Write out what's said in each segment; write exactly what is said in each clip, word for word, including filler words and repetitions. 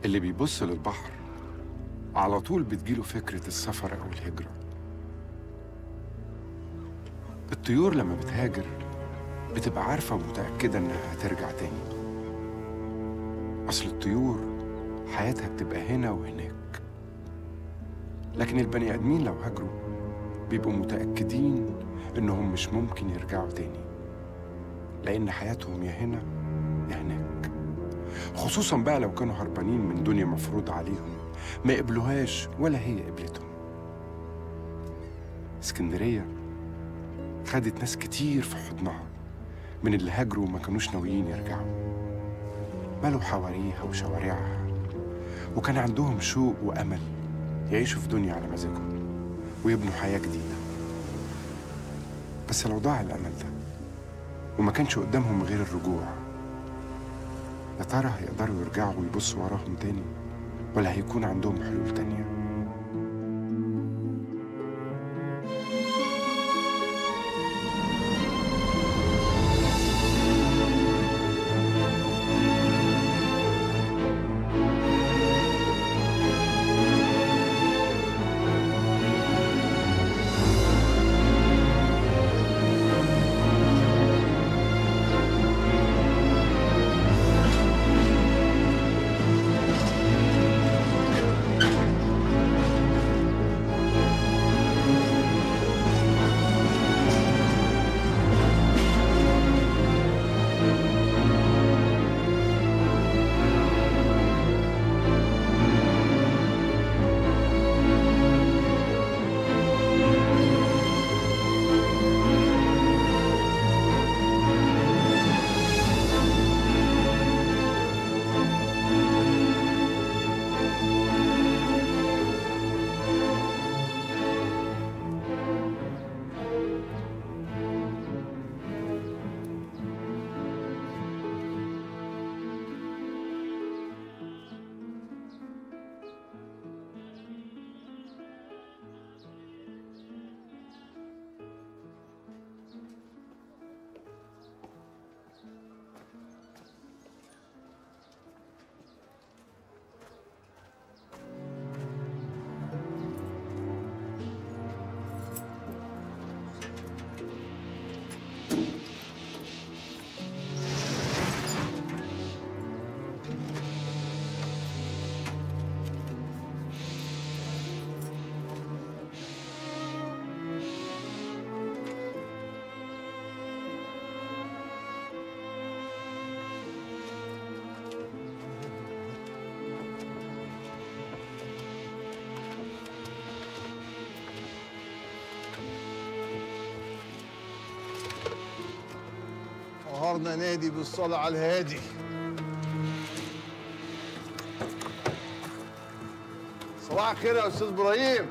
اللي بيبص للبحر على طول بتجيله فكرة السفر أو الهجرة. الطيور لما بتهاجر بتبقى عارفة ومتأكدة إنها هترجع تاني. أصل الطيور حياتها بتبقى هنا وهناك، لكن البني آدمين لو هاجروا بيبقوا متأكدين إنهم مش ممكن يرجعوا تاني، لأن حياتهم يا هنا يا هناك. خصوصاً بقى لو كانوا هربانين من دنيا مفروض عليهم ما قبلوهاش ولا هي قبلتهم. اسكندرية خدت ناس كتير في حضنها من اللي هاجروا وما كانوش ناويين يرجعوا، ملوا حواريها وشوارعها، وكان عندهم شوق وأمل يعيشوا في دنيا على مزاجهم ويبنوا حياة جديدة. بس لو ضاع الأمل ده وما كانش قدامهم غير الرجوع، يا ترى هيقدروا يرجعوا ويبصوا وراهم تاني، ولا هيكون عندهم حلول تانية؟ نهارنا نادي بالصلاة على الهادي. صباح الخير يا أستاذ إبراهيم.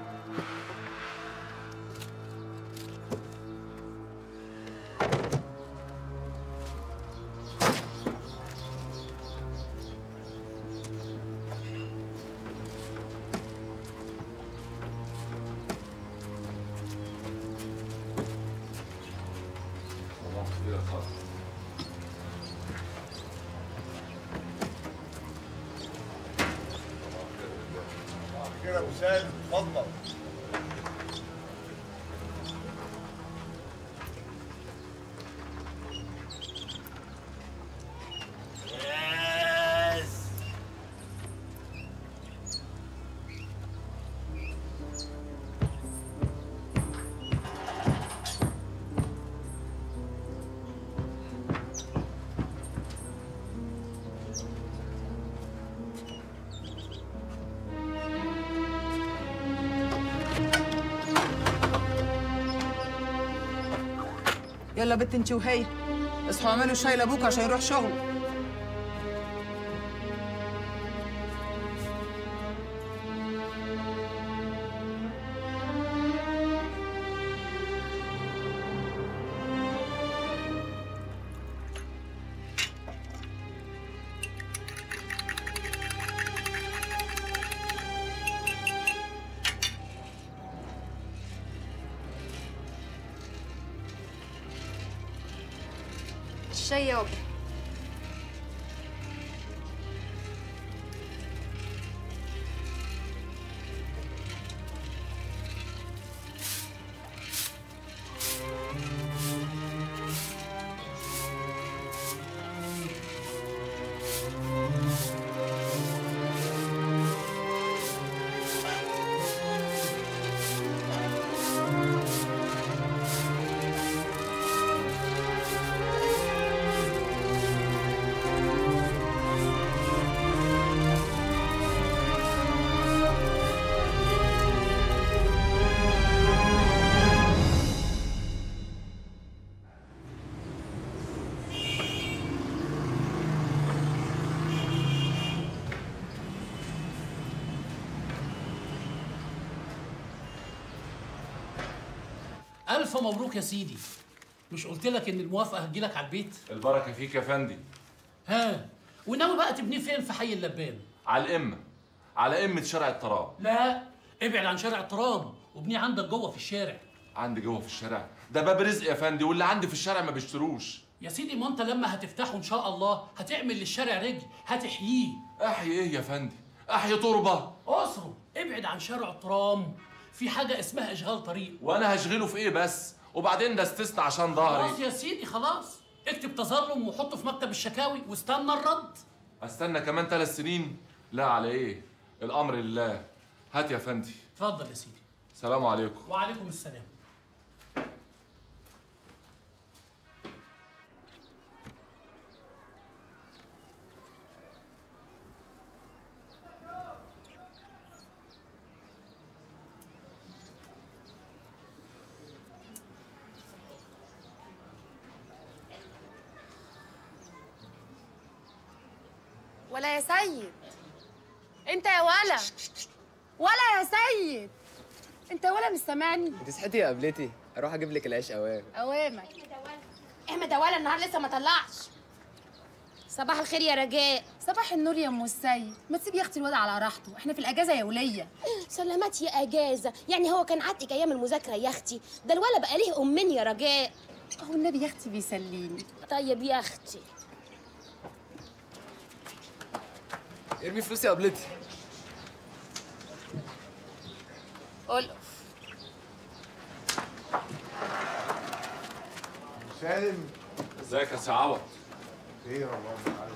كده يا ابو سالم، اتفضل. يلا بنت انت وهي اصحوا اعملوا شاي لابوك عشان يروح شغل. الشاي يابا. الف مبروك يا سيدي. مش قلت لك ان الموافقه هتجيلك على البيت؟ البركه فيك يا فندي. ها، وناوي بقى تبنيه فين في حي اللبان؟ على القمه، على قمه شارع التراب. لا، ابعد عن شارع التراب وابنيه عندك جوه في الشارع. عندي جوه في الشارع؟ ده باب رزق يا فندي، واللي عندي في الشارع ما بيشتروش. يا سيدي ما انت لما هتفتحه ان شاء الله هتعمل للشارع رجل، هتحييه. احيي ايه يا فندي؟ احيي تربه؟ اصرف، ابعد عن شارع الترام، في حاجه اسمها اشغال طريق. وانا هشغله في ايه بس؟ وبعدين ده استثنى عشان ظهري. خلاص يا سيدي خلاص، اكتب تظلم وحطه في مكتب الشكاوي واستنى الرد. استنى كمان ثلاث سنين؟ لا، على ايه؟ الامر لله. هات يا فندي. اتفضل يا سيدي. سلام عليكم. وعليكم السلام. ولا يا سيد، انت يا ولا ولا يا سيد، انت يا ولا مش سامعني؟ انت صحيتي يا قبلتي، اروح اجيب لك العيش اوام. اوامك. احمد يا ولا، النهار لسه ما طلعش. صباح الخير يا رجاء. صباح النور يا ام السيد، ما تسيبي يا اختي الواد على راحته، احنا في الاجازه يا وليه. سلامات يا اجازه، يعني هو كان عاتق ايام المذاكره يا اختي؟ ده الولا بقى ليه امين يا رجاء. اهو النبي يا اختي بيسليني. طيب يا اختي. ارمي فلوسي يا قبلتي. قول. سالم، ازيك يا سي عوض؟ خير والله تعالى.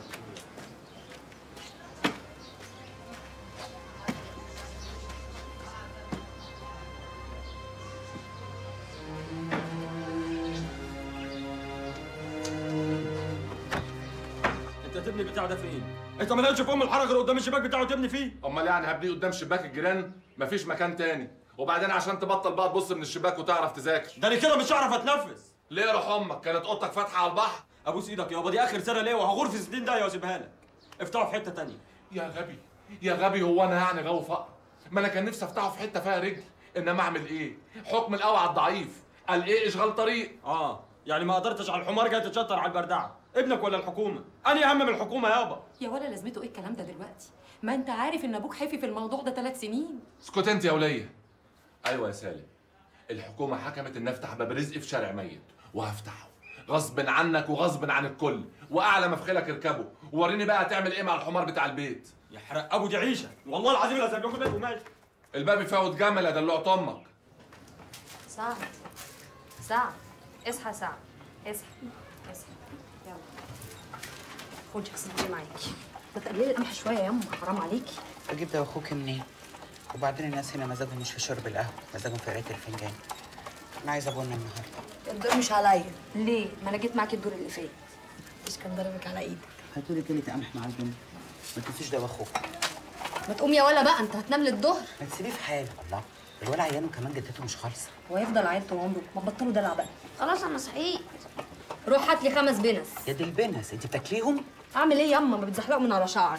انت هتبني البتاع ده فين؟ انت ما لقيتش في ام الحرج غير قدام الشباك بتاعه تبني فيه؟ امال يعني هبنيه قدام شباك الجيران؟ مفيش مكان تاني. وبعدين عشان تبطل بقى تبص من الشباك وتعرف تذاكر. ده انا كده مش هعرف اتنفس. ليه روح امك؟ كانت اوضتك فاتحه على البحر؟ ابوس ايدك يابا، دي اخر سنه ليا وهغور في ستين دقيقه واسيبها لك. افتحه في حته تانيه. يا غبي يا غبي، هو انا يعني غاوي فقر؟ ما انا كان نفسي افتحه في حته فيها رجل، انما اعمل ايه؟ حكم القوي على الضعيف. قال ايه؟ اشغال طريق. اه يعني ما قدرتش على الحمار جاي تتشطر على البردعه. ابنك ولا الحكومه؟ انهي اهم من الحكومه يابا؟ يا ولا لازمته ايه الكلام ده دلوقتي؟ ما انت عارف ان ابوك حفي في الموضوع ده ثلاث سنين. اسكت انت يا وليه. ايوه يا سالم، الحكومه حكمت ان افتح باب رزق في شارع ميت، وهفتحه غصب عنك وغصب عن الكل، واعلى ما في خيلك اركبه، ووريني بقى هتعمل ايه مع الحمار بتاع البيت. يحرق ابو دي عيشه، والله العظيم لا سايب لكم بيت وماشي. الباب يفوت جمل يا دلوعت امك. سعد سعد اصحى سعد، اصحى اصحى يلا خدي يا ستي معاكي. ما تقللي القمح شويه يا يما، حرام عليكي. اجيب ده واخوك منين؟ وبعدين الناس هنا مزاجهم مش في شرب القهوه، مزاجهم في قرايه الفنجان. انا عايزه ابونا النهارده. الدور مش عليا. ليه؟ ما انا جيت معاكي الدور اللي فات. مش كان ضربك على ايدك. هاتولي كيلو قمح مع البن. ما تنسيش ده واخوك. ما تقوم يا ولا بقى، انت هتنام للظهر. ما تسيبيه في حاله. الله، الولد عيان وكمان جدته مش خالصه. هو هيفضل عيل طول عمره؟ ما تبطلوا دلع بقى. خلاص انا صحيت. روح هات لي خمس بنس. يا دي البنس، انت بتاكليهم؟ اعمل ايه ياما؟ ما بتزحلقوا من على شعري.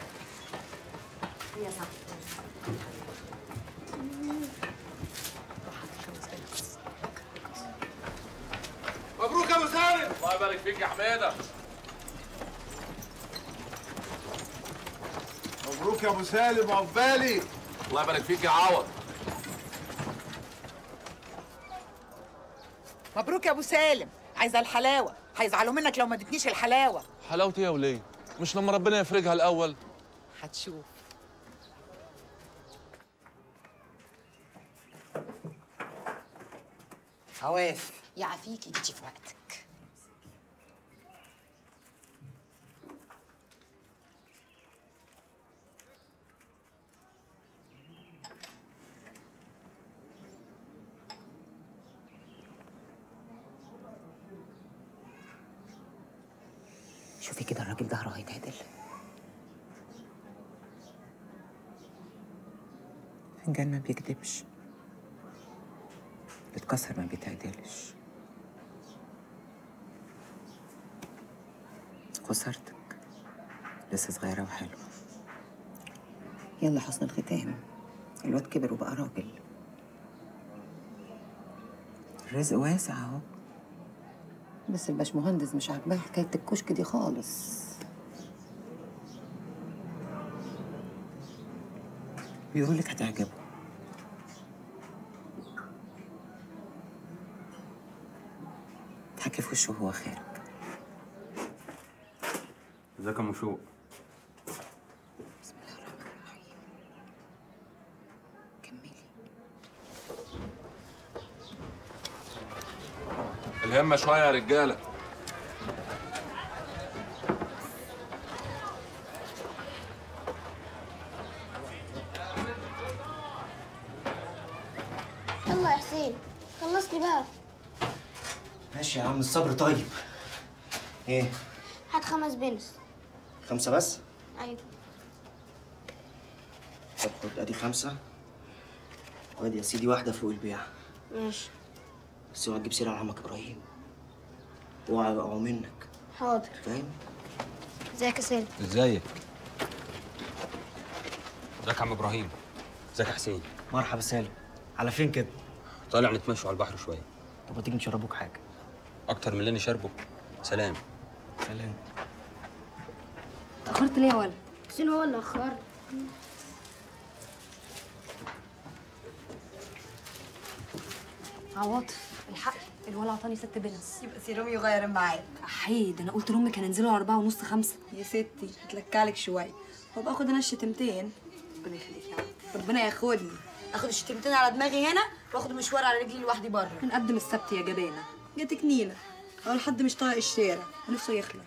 يا سعد مبروك يا ابو سالم. الله يبارك فيك يا حماده. مبروك يا ابو سالم وعقبالي. الله يبارك فيك يا عوض. مبروك يا ابو سالم. عايزه الحلاوه، هيزعلوا منك لو ما ادتنيش الحلاوه. حلاوتي يا وليه؟ مش لما ربنا يفرجها الاول؟ هتشوف. عواف يعافيكي، جيتي في وقتك. شوفي كده الراجل ظهره هيتعدل. فنجان ما بيكدبش، بيتكسر ما بيتعدلش. خسرتك، لسه صغيرة وحلوة. يلا حسن الختام، الواد كبر وبقى راجل. الرزق واسع اهو. بس الباشمهندس مش عاجباه حكايه الكشك دي خالص. بيقولوا لك هتعجبه. تحكي في وشه وهو خارج. ازيك يا مشوق؟ بسم الله الرحمن الرحيم. كملي. الهمة شوية يا رجالة. يلا يا حسين خلصني بقى. ماشي يا عم الصبر طيب. ايه؟ هات خمس بنس. خمسة بس؟ ايوه. طب خد ادي خمسة وادي يا سيدي واحدة فوق البيع. ماشي. بس اوعى تجيب سيرة على عمك ابراهيم. اوعى يقعوا منك. حاضر. فاهم؟ ازيك يا سالم؟ ازيك؟ ازيك يا عم ابراهيم؟ ازيك يا حسين؟ مرحبا سالم. على فين كده؟ طالع نتمشوا على البحر شويه. طب ما تيجي نشربوك حاجة. اكتر من اللي انا شاربه. سلام. سلام. اتأخرت ليه يا ولد؟ حسين هو اللي اخرني. عواطف الحق الولع عطاني ست بنس. يبقى سيروم يغير معاك. احيد انا قلت لامك هننزلوا على أربعة ونص خمسة. يا ستي هتلكعلك شويه وابقى اخد انا الشتمتين. ربنا يخليك يا عم. ربنا ياخدني اخد الشتمتين على دماغي هنا واخد مشوار على رجلي لوحدي بره. هنقدم السبت يا جبانه. جاتك نيله اول حد مش طايق الشارع ونفسه يخلع.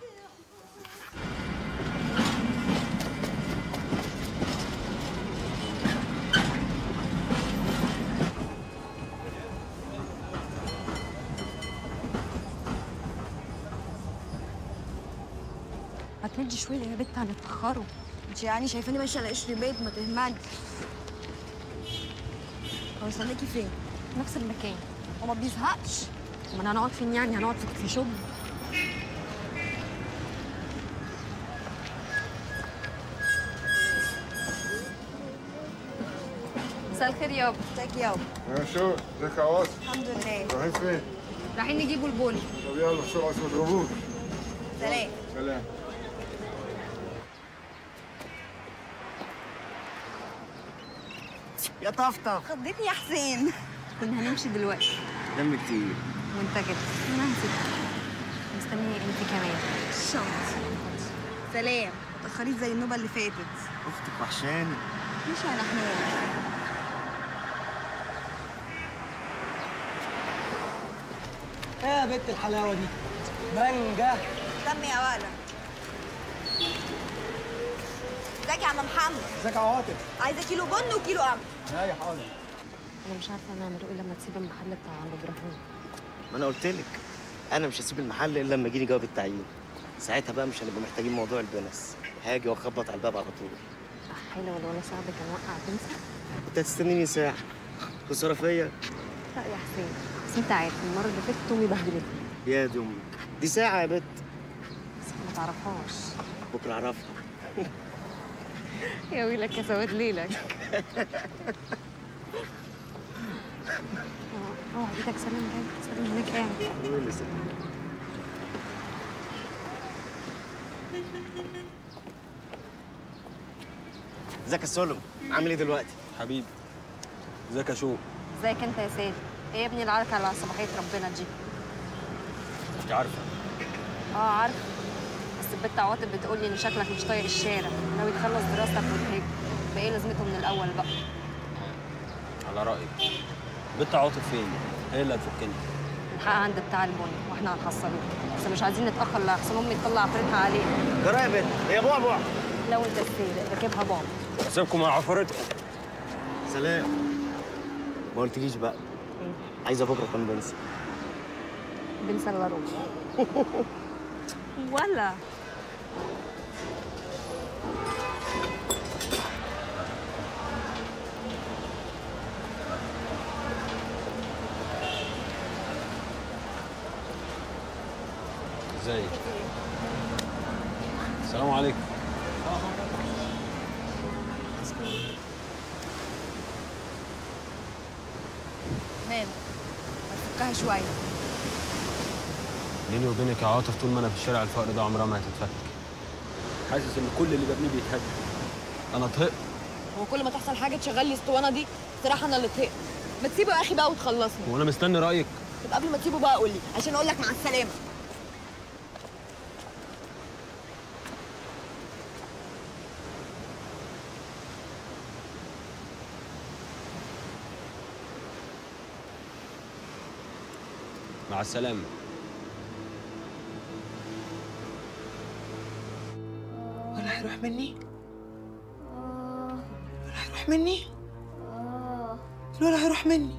ما تمدي شويه يا بت هنتاخروا. انت يعني شايفاني ماشيه على قشر البيت ما تهمني. هو يستناكي فين؟ نفس المكان. هو ما بيزهقش. ما انا هنقعد فين يعني؟ هنقعد في شغل. مساء الخير يابا. ازيك يابا؟ يا شو ازيك يا عواطف؟ الحمد لله. رايحين فين؟ رايحين نجيبوا البولي. طب يلا بسرعة عشان ما تضربوش. سلام. سلام. يا طفطف. خضتني يا حسين. كنا هنمشي دلوقتي. دمك تقيل. وانت كده. انا هسيبك. مستنيه انت كمان. الشنط. سلام. ما تاخريش زي النوبه اللي فاتت. اختك وحشاني. مش على حنان. ايه يا بنت الحلاوه دي؟ مانجا. دم يا ولا. ازيك يا عم محمد؟ ازيك يا عواطف؟ عايزه كيلو بن وكيلو قمح. ايوه حاضر. انا مش عارفه نعمل ايه لما تسيب المحل بتاع عند ابراهيم. ما انا قلت لك انا مش هسيب المحل الا لما يجيلي جواب التعيين. ساعتها بقى مش هنبقى محتاجين موضوع البنس. هاجي واخبط على الباب على طول. حلو ولا صعب كان وقع تنسى؟ انت هتستنيني ساعه. خساره فيا. لا يا حسين بس انت عارف المره اللي فاتت امي بهدلتني. يا دي امك دي ساعه يا بت. بس ما تعرفهاش. بكره اعرفها. يا ويلك يا سواد ليلك. اه ايدك سلام جاي سلام هناك قاعد. ازيك يا سولم؟ عامل ايه دلوقتي؟ حبيبي. ازيك يا شو؟ ازيك انت يا سيدي؟ ايه يا ابني العركه على صباحيه ربنا دي؟ انت عارفه. اه عارفه. بس البت عواطف بتقول لي ان شكلك مش طايق الشارع، ناوي تخلص دراستك وتهاجر. فايه لازمته من الاول بقى؟ على رايك. بنت عاطف فين؟ هي اللي هتفكني. الحق عند بتاع البن واحنا هنحصلوه، بس مش عايزين نتاخر لاحسن امي تطلع عفريتها علينا. جرى يا بنت هي بعبع. لو انت السيد راكبها بابا. اسيبكم مع عفرتكم. سلام. ما قلتليش بقى. عايزه بكره كام بنسى؟ بنسى الا ربع. ولا ازيك؟ السلام عليكم. مالك؟ لها شويه. بيني وبينك يا عاطف، طول ما انا في الشارع الفقر ده عمرها ما هتتفك. حاسس ان كل اللي ببنيه بيتهد. انا طهقت. هو كل ما تحصل حاجه تشغل لي اسطوانه دي؟ بصراحه انا اللي طهقت. ما تسيبه يا اخي بقى وتخلصني. وانا مستني رايك. طب قبل ما تسيبه بقى قول لي عشان اقول لك مع السلامه. مع السلامه. ولا هيروح مني؟ ولا هيروح مني؟ الولا هيروح مني.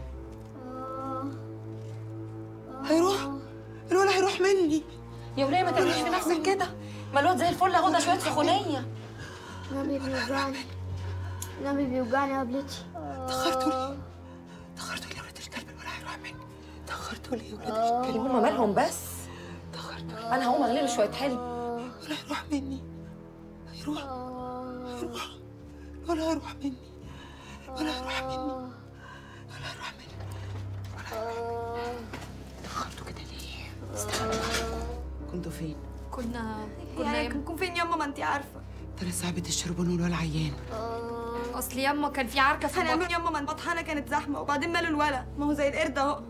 هيروح؟ الولا هيروح مني. يا وليه ما تعمليش في نفسك كده؟ ما الواد زي الفل اهو، ده شويه سخونيه. نبي بيوجعني، نبي بيوجعني يا بلتي. تأخرتوا ليه؟ تأخرتوا ليه يا ولاد الكلب؟ الولا هيروح مني. تأخرتوا ليه يا ولاد الكلب؟ هما مالهم بس؟ تأخرتوا ليه؟ انا هقوم اغلي له شويه حلو. الولا هيروح مني. هيروح هيروح الولا هيروح مني. الولا هيروح مني. الولا هيروح مني. الولا هيروح مني. تأخرتوا كده ليه؟ استخبوا. كنتوا فين؟ كنا كنا كنا فين ياما؟ ما انت عارفه. ترى صاحبة الشربون والولا عيان. اصل ياما كان في عركه في هنعمل ياما، ما البطحانه كانت زحمه، وبعدين ماله الولا؟ ما هو زي القرد اهو.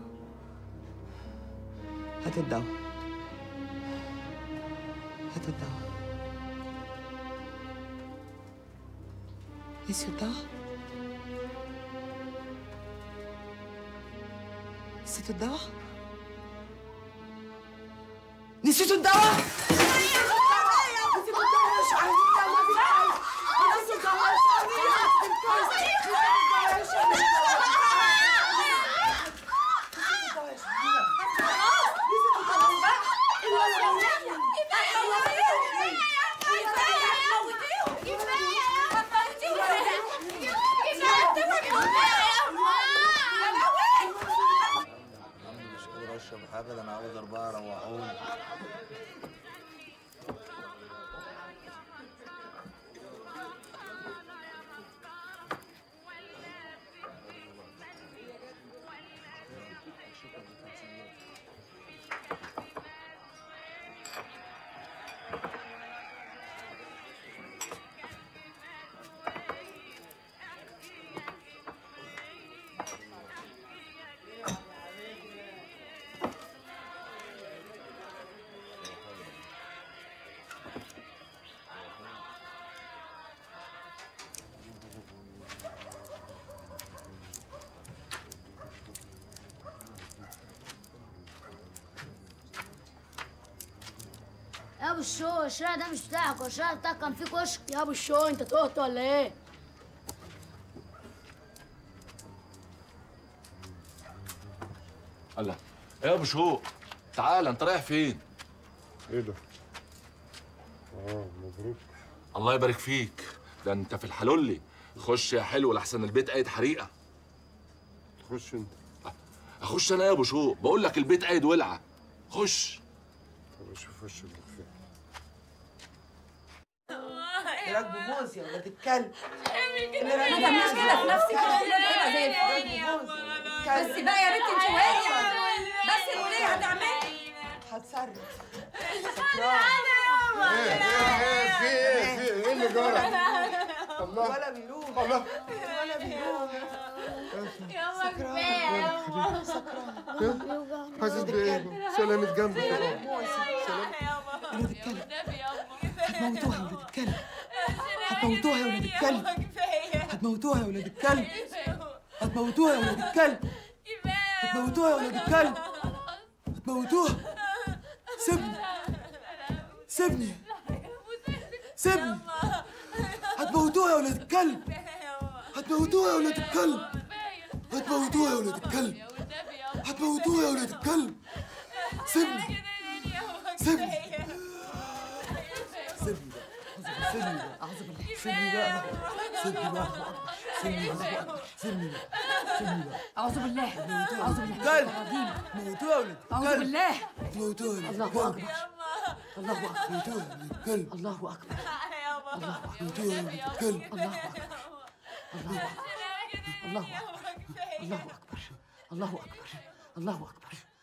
هات الدواء. هات الدواء. نسيوا الدواء؟ نسيتوا الدواء؟ نسيتوا الدواء؟ حاجه، ده انا عاوز اربعه روحوني. يا ابو الشو، الشارع ده مش بتاعك، هو الشارع بتاعك كان فيه كشك. يا ابو الشو انت تهت ولا ايه؟ الله، ايه يا ابو شوق؟ تعال، انت رايح فين؟ ايه ده؟ اه مبروك. الله يبارك فيك، ده انت في الحلولي. خش يا حلو لحسن البيت قايد حريقه. تخش انت. اخش انا يا ابو شوق؟ بقول لك البيت قايد ولعه. خش. طب شوف وش المخفي. راكبوا موز يا ولاد الكلب. ما تعمليش كده في نفسك، كده زي الفل. بس بقى يا بنتي انت وهي، بس الوليه هتعملي. هتصرف. ايه ايه في ايه في ايه اللي جرى؟ الله ولا بيروح. الله ولا بيروح. يلا كفايه يابا. سكران. حاسس بايه؟ سلامة جنبك يا بابا. سلام. ولاد الكلب. هتموتوها يا ولاد الكلب. هتموتوها يا ولاد الكلب. هتموتوها يا ولاد الكلب. هتموتوها يا ولاد الكلب. هتموتوها يا ولاد الكلب. هتموتوها. سيبني. سيبني. سيبني. هتموتوها يا ولاد الكلب. هتموتوها يا ولاد الكلب. هتموتوها يا ولاد الكلب. هتموتوها يا ولاد الكلب. سيبني. سيبني. سيبني بقى. سيبني بقى. أعوذ بالله. سيبني بقى. سيبني بقى. سيبني بقى. سيبني بقى. سيبني بقى. اعوذ بالله. اعوذ بالله. كلب. موتوها يا ولاد الكلب. اعوذ بالله. موتوها يا ولاد الله الكلب. اكبر. الله اكبر. موتوها يا ولاد الكلب. الله اكبر. الله اكبر. موتوها يا ولاد الكلب. الله اكبر. الله اكبر. الله اكبر. الله اكبر. الله اكبر. الله اكبر.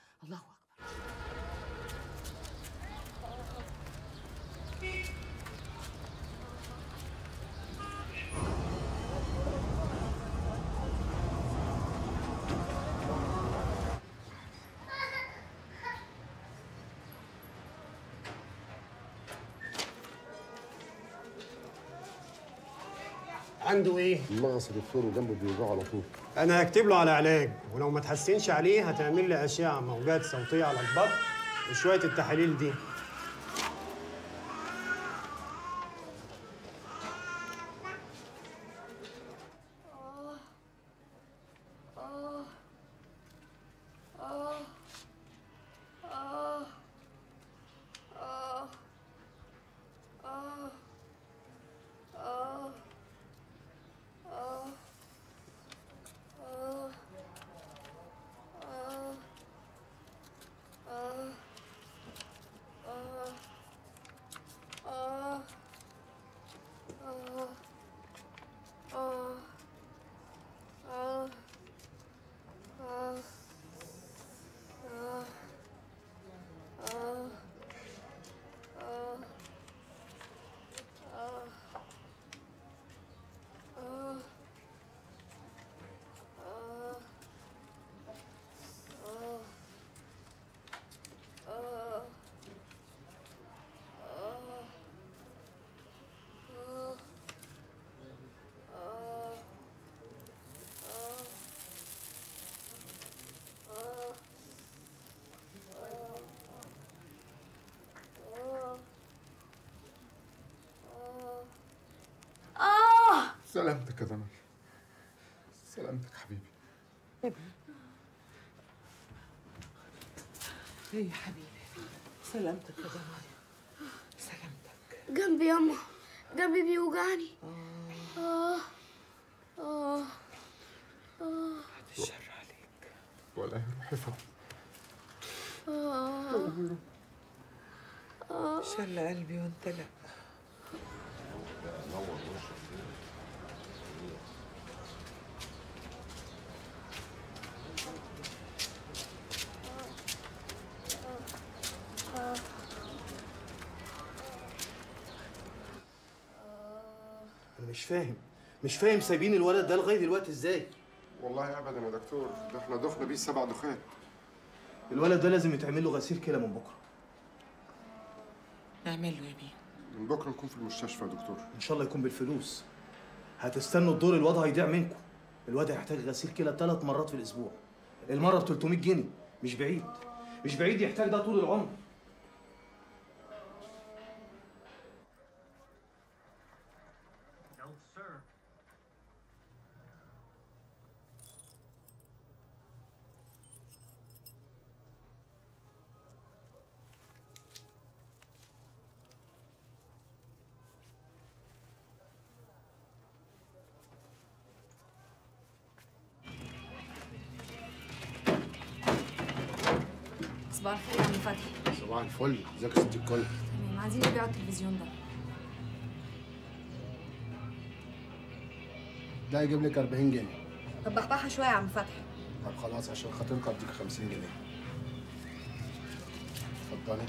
عنده ايه؟ المغص دكتور وجنبه بيوجعه على طول. انا هكتب له على علاج، ولو ما تحسنش عليه هتعمل لي اشعه موجات صوتيه على البطن وشويه التحاليل دي. سلامتك يا دمر. سلامتك حبيبي. ايه يا حبيبي، سلامتك يا دمر. سلامتك. جنبي ياما، جنبي بيوجعني. اه اه اه بعد الشر عليك. ولا يروح يفضل. اه اه شل قلبي وانت لا. انا مش فاهم مش فاهم سايبين الولد ده لغايه دلوقتي ازاي؟ والله ابدا يا دكتور، ده احنا دفنا بيه سبع دخات. الولد ده لازم يتعمل له غسيل كلى من بكره. نعمل له يا بيه؟ من بكره نكون في المستشفى يا دكتور. ان شاء الله يكون بالفلوس. هتستنوا الدور الواد هيضيع منكم. الواد هيحتاج غسيل كلى ثلاث مرات في الاسبوع. المره ب ثلاثمية جنيه، مش بعيد. مش بعيد يحتاج ده طول العمر. صباح الخير يا عم فتحي. صباح الفل، ازيك يا ست الكل؟ تمام، عايزين نبيعوا التلفزيون ده. ده يجيب لك أربعين جنيه. طب بحبحها شويه يا عم فتحي. طب خلاص عشان خاطرك اديك خمسين جنيه. اتفضلي.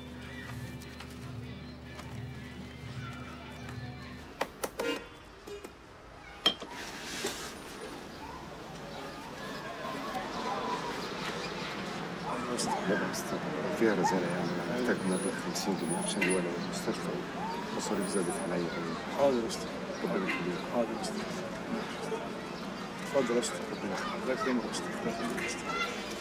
فيها رسالة يعني أنا محتاج مبلغ خمسين جنيه عشان الولد والمستشفى المصاريف زادت عليا قوي. حاضر يا أستاذ. ربنا يخليك. حاضر يا أستاذ. اتفضل يا أستاذ. ربنا يخليك. الله يكرمك يا أستاذ. الله يخليك يا أستاذ.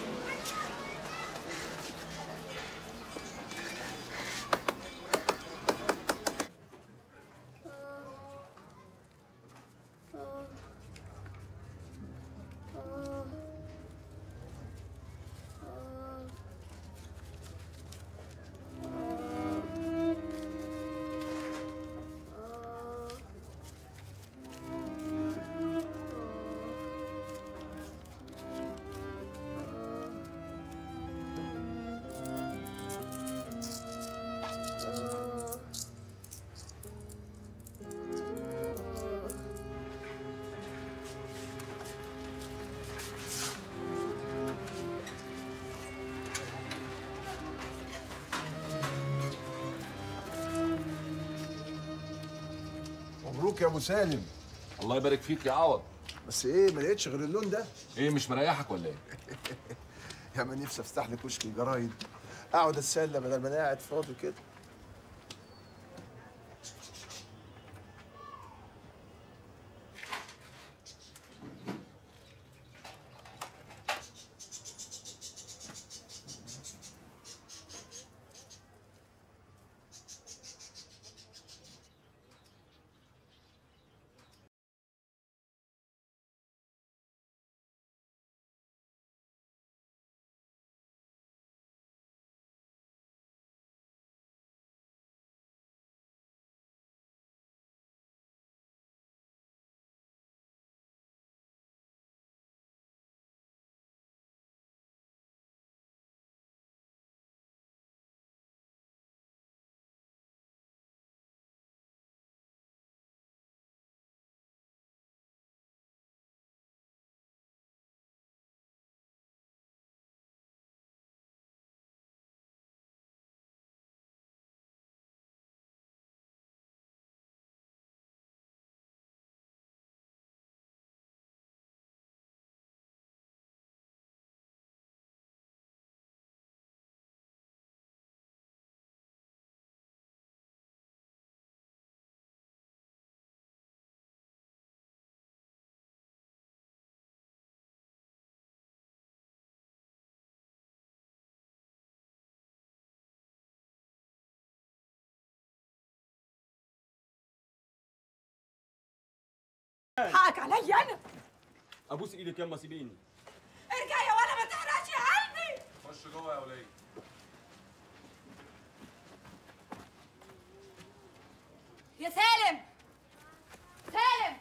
مبروك يا ابو سالم. الله يبارك فيك يا عوض. بس ايه ما لقيتش غير اللون ده؟ ايه مش مريحك ولا ايه؟ يا ما نفسي افتح لي كشك الجرايد اقعد اتسلى بدل ما انا قاعد فاضي كده. حقك عليا انا. ابوس ايدك يما سيبيني. ارجع يا ولا ما تحرقش يا قلبي. خش جوه يا وليد. يا سالم سالم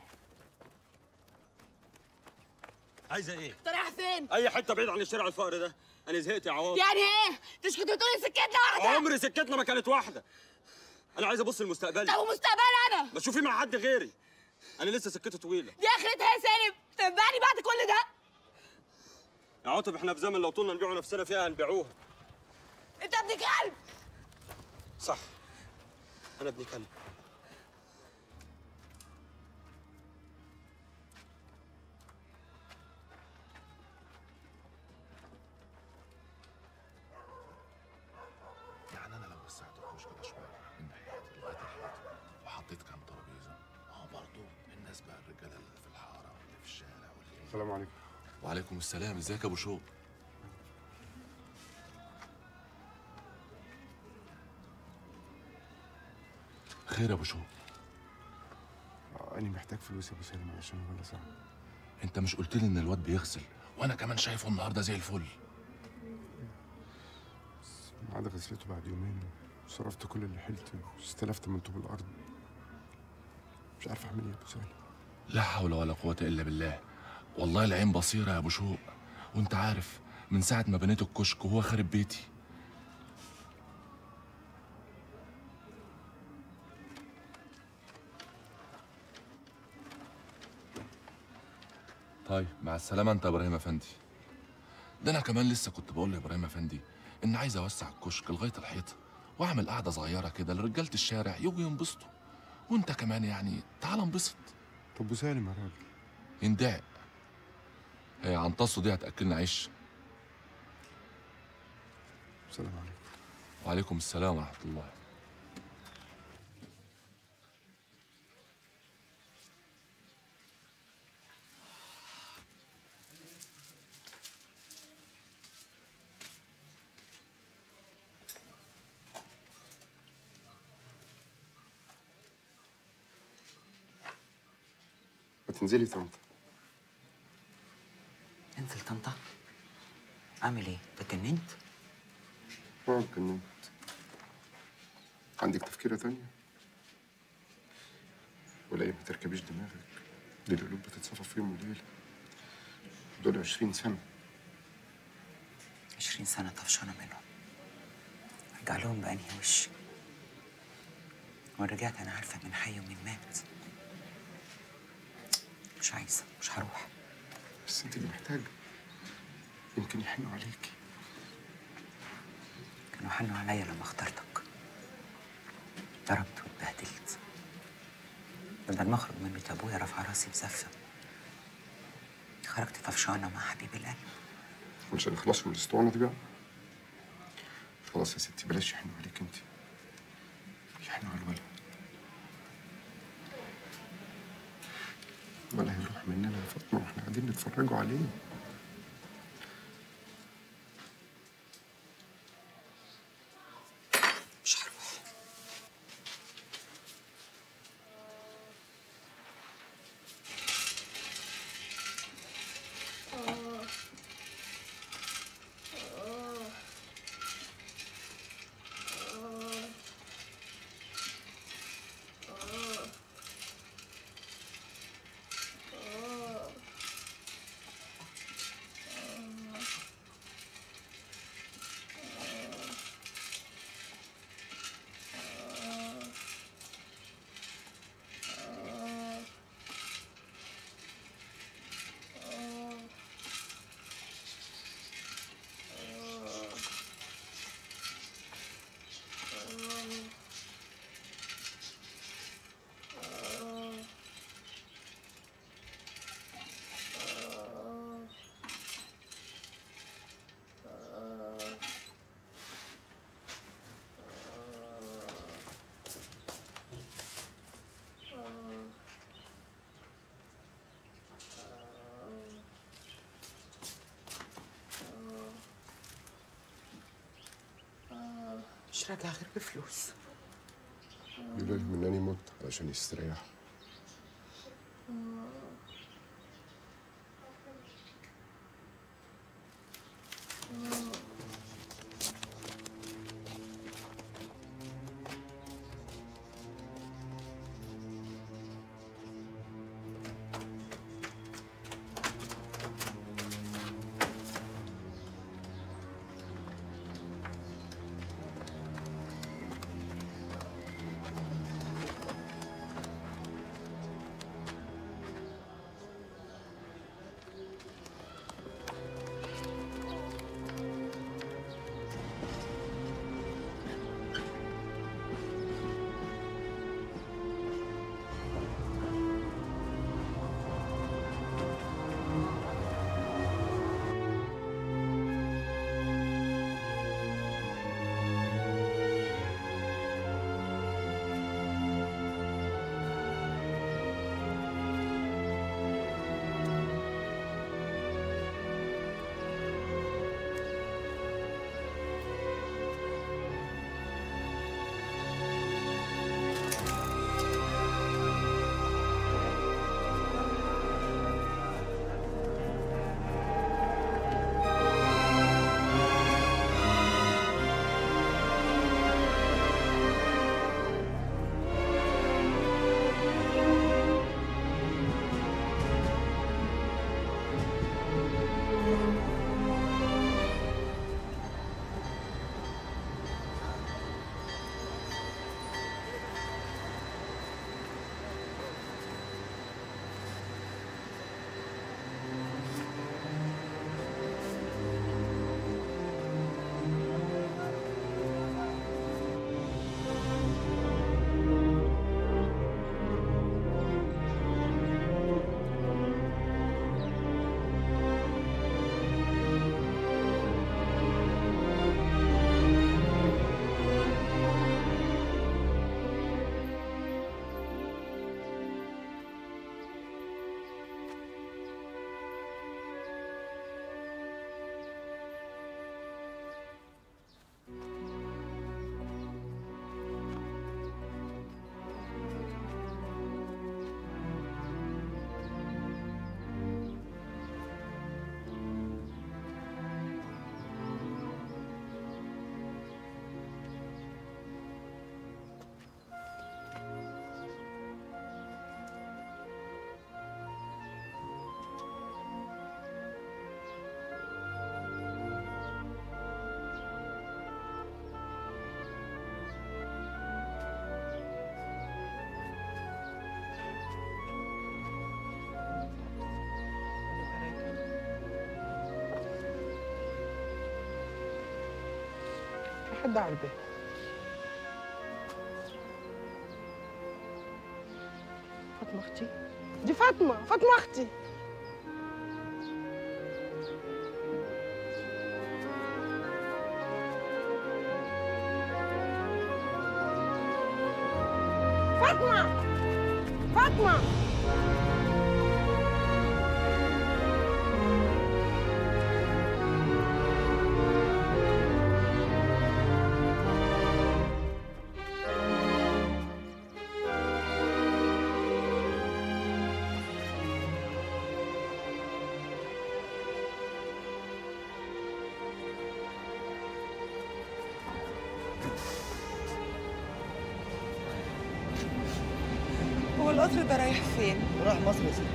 عايزه ايه؟ انت رايح فين؟ اي حته بعيد عن الشارع الفقر ده. انا زهقت يا عوض. يعني ايه؟ تسكت وتقولي سكتنا واحده؟ عمري سكتنا ما كانت واحده. انا عايز ابص لمستقبلي. طب ومستقبلي انا؟ ما تشوفي مع حد غيري. انا لسه سكتي طويله. دي اخرتها يا سالم؟ تنبعني بعد كل ده؟ يا عاطف احنا في زمن لو طولنا نبيعوا نفسنا فيها هنبيعوها. انت ابن كلب. صح، انا ابن كلب. يعني انا لو وسعت الكشك ده شويه من ناحيتي لغايه الحيط وحطيت كام ترابيزه، اه برضه الناس بقى الرجاله اللي في الحاره واللي في الشارع واللي السلام عليكم. وعليكم السلام، ازيك يا ابو شوق؟ خير يا ابو شوق؟ أنا محتاج فلوس يا أبو سالم علشان ولا ساعة. انت مش قلت لي ان الواد بيغسل وانا كمان شايفه النهارده زي الفل؟ ميعاد غسلته بعد يومين وصرفت كل اللي حيلتي واستلفت من طوب الأرض. مش عارف أعمل إيه يا أبو سالم. لا حول ولا قوة إلا بالله. والله العين بصيرة يا أبو شوق، وأنت عارف من ساعة ما بنيت الكشك وهو خارب بيتي. طيب مع السلامة أنت يا إبراهيم أفندي. ده أنا كمان لسه كنت بقول لإبراهيم أفندي إن عايز أوسع الكشك لغاية الحيطة وأعمل قعدة صغيرة كده لرجالة الشارع يجوا ينبسطوا، وأنت كمان يعني تعال انبسط. طب أبو سالم يا راجل. يندعق. هي عنطاسه دي هتاكلنا عيش. السلام عليكم. وعليكم السلام ورحمه الله. ما تنزلي طنطا. انزل طنطا؟ اعمل ايه؟ اتجننت؟ اه اتجننت. عندك تفكيرة تانية؟ ولا ايه؟ ما تركبيش دماغك. دي القلوب بتتصفى في يوم وليلة. دول عشرين سنة. عشرين سنة طفشانة منهم. ارجع لهم بأنهي وش؟ ورجعت انا عارفة من حي ومن مات. مش عايزة، مش هروح. بس انت اللي محتاجة. يمكن يحنوا عليكي. كانوا حنوا عليا لما اخترتك. ضربت واتبهدلت. بدل ما اخرج من بيت ابويا رافعة راسي بزفة. خرجت طفشانة مع حبيب القلب. مش هنخلصوا من الاسطوانة دي بقى؟ خلاص يا ستي بلاش يحنوا عليك انت. يحنوا على الولد. ولا هيروح مننا يا فاطمة واحنا قاعدين نتفرجوا عليه. مش هروح. مش راجع غير بفلوس. يقولوا لهم انني مت علشان يستريحوا. حد على الباب. فاطمة اختي، دي فاطمة، فاطمة اختي. فاطمة، فاطمة. هو القطر ده رايح فين؟ رايح مصر يا ستي.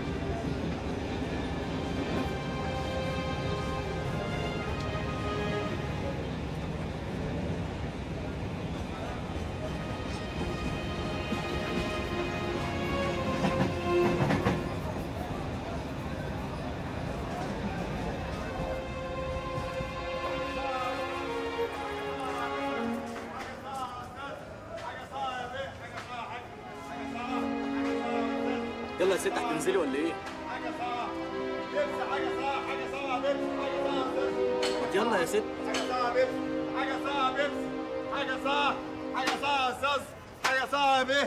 يلا يا ست هتنزلي ولا ايه؟ حاجه صح بيبس، حاجه صح، حاجه صح بيبس، حاجه صح بيبس. يلا يا ست. حاجه صح بيبس، حاجه صح بيبس، حاجه صح، حاجه صح يا استاذ، حاجه صح يا بيه.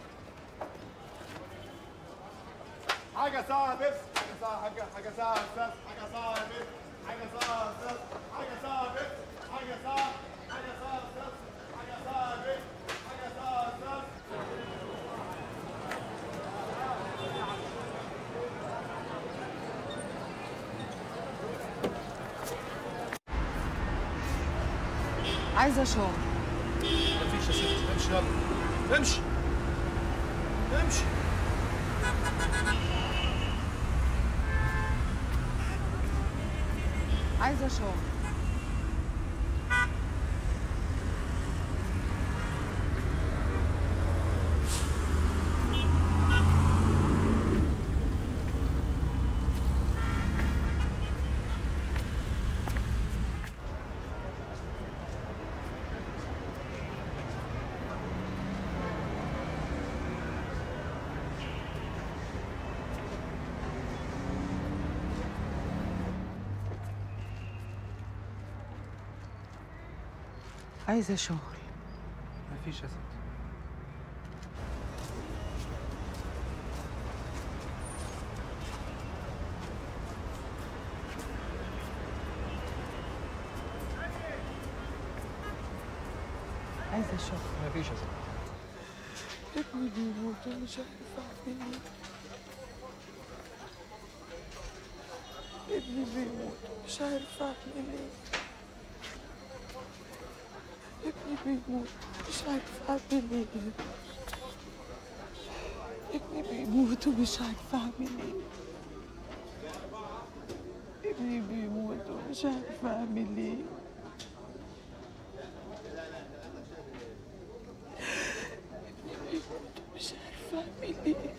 حاجه صح يا بيبس، حاجه صح، حاجه حاجه صح يا استاذ، حاجه صح يا بيه، حاجه صح يا استاذ، حاجه صح يا بيبس، حاجه صح، حاجه صح يا استاذ، حاجه صح يا بيه، حاجه صح يا استاذ. عايزة شغل. مفيش يا ستي، امشي يلا، امشي امشي. عايزة شغل. عايزة شغل. مفيش يا ستي. عايزة شغل. مفيش يا ستي. ابني بيموت ومش عارفة أعمل إيه. ابني بيموت ومش عارفة أعمل إيه. ابني بيموت مش عارفة أعمل إيه. ابني بيموت ومش عارفة أعمل إيه. ابني بيموت ومش عارفة أعمل إيه. ابني بيموت ومش عارفة أعمل إيه.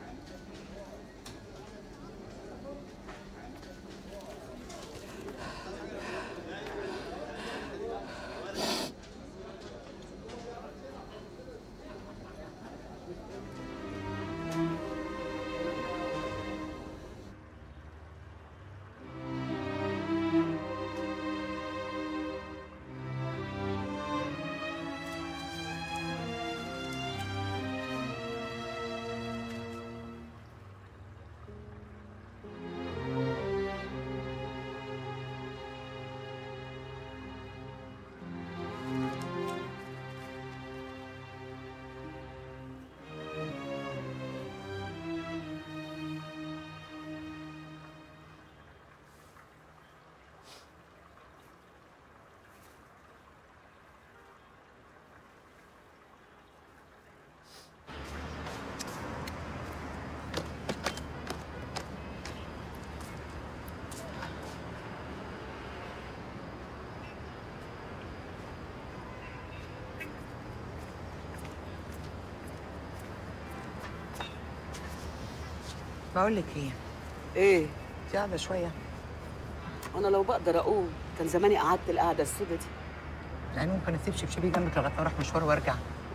بقول لك ايه؟ ايه؟ انت قاعده شويه؟ انا لو بقدر اقوم كان زماني قعدت القعده السودة دي. يعني ممكن اسيب شبشبي جنبك لغايه ما اروح مشوار وارجع.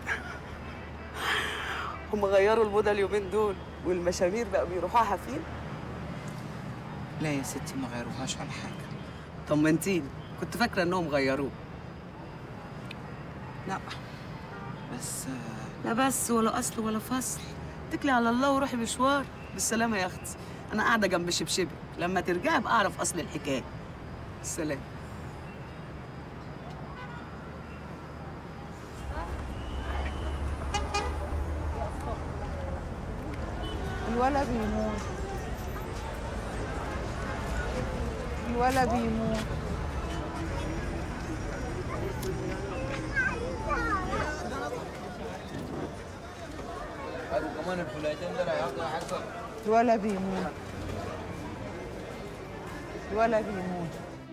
هم غيروا الموضه اليومين دول والمشامير بقوا بيروحوها حافين؟ لا يا ستي ما غيروهاش ولا حاجه. طمنتيني، كنت فاكره انهم غيروه. لا بس لا بس ولا اصل ولا فصل. اتكلي على الله وروحي مشوار بالسلامه يا اختي. انا قاعده جنب شبشبي، لما ترجعي ابقى اعرف اصل الحكايه. السلام. الولا بيموت، الولا بيموت. هاتوا كمان الفلايتين دول هياخدوا يا حاجة. الولا بيموت، الولا بيموت.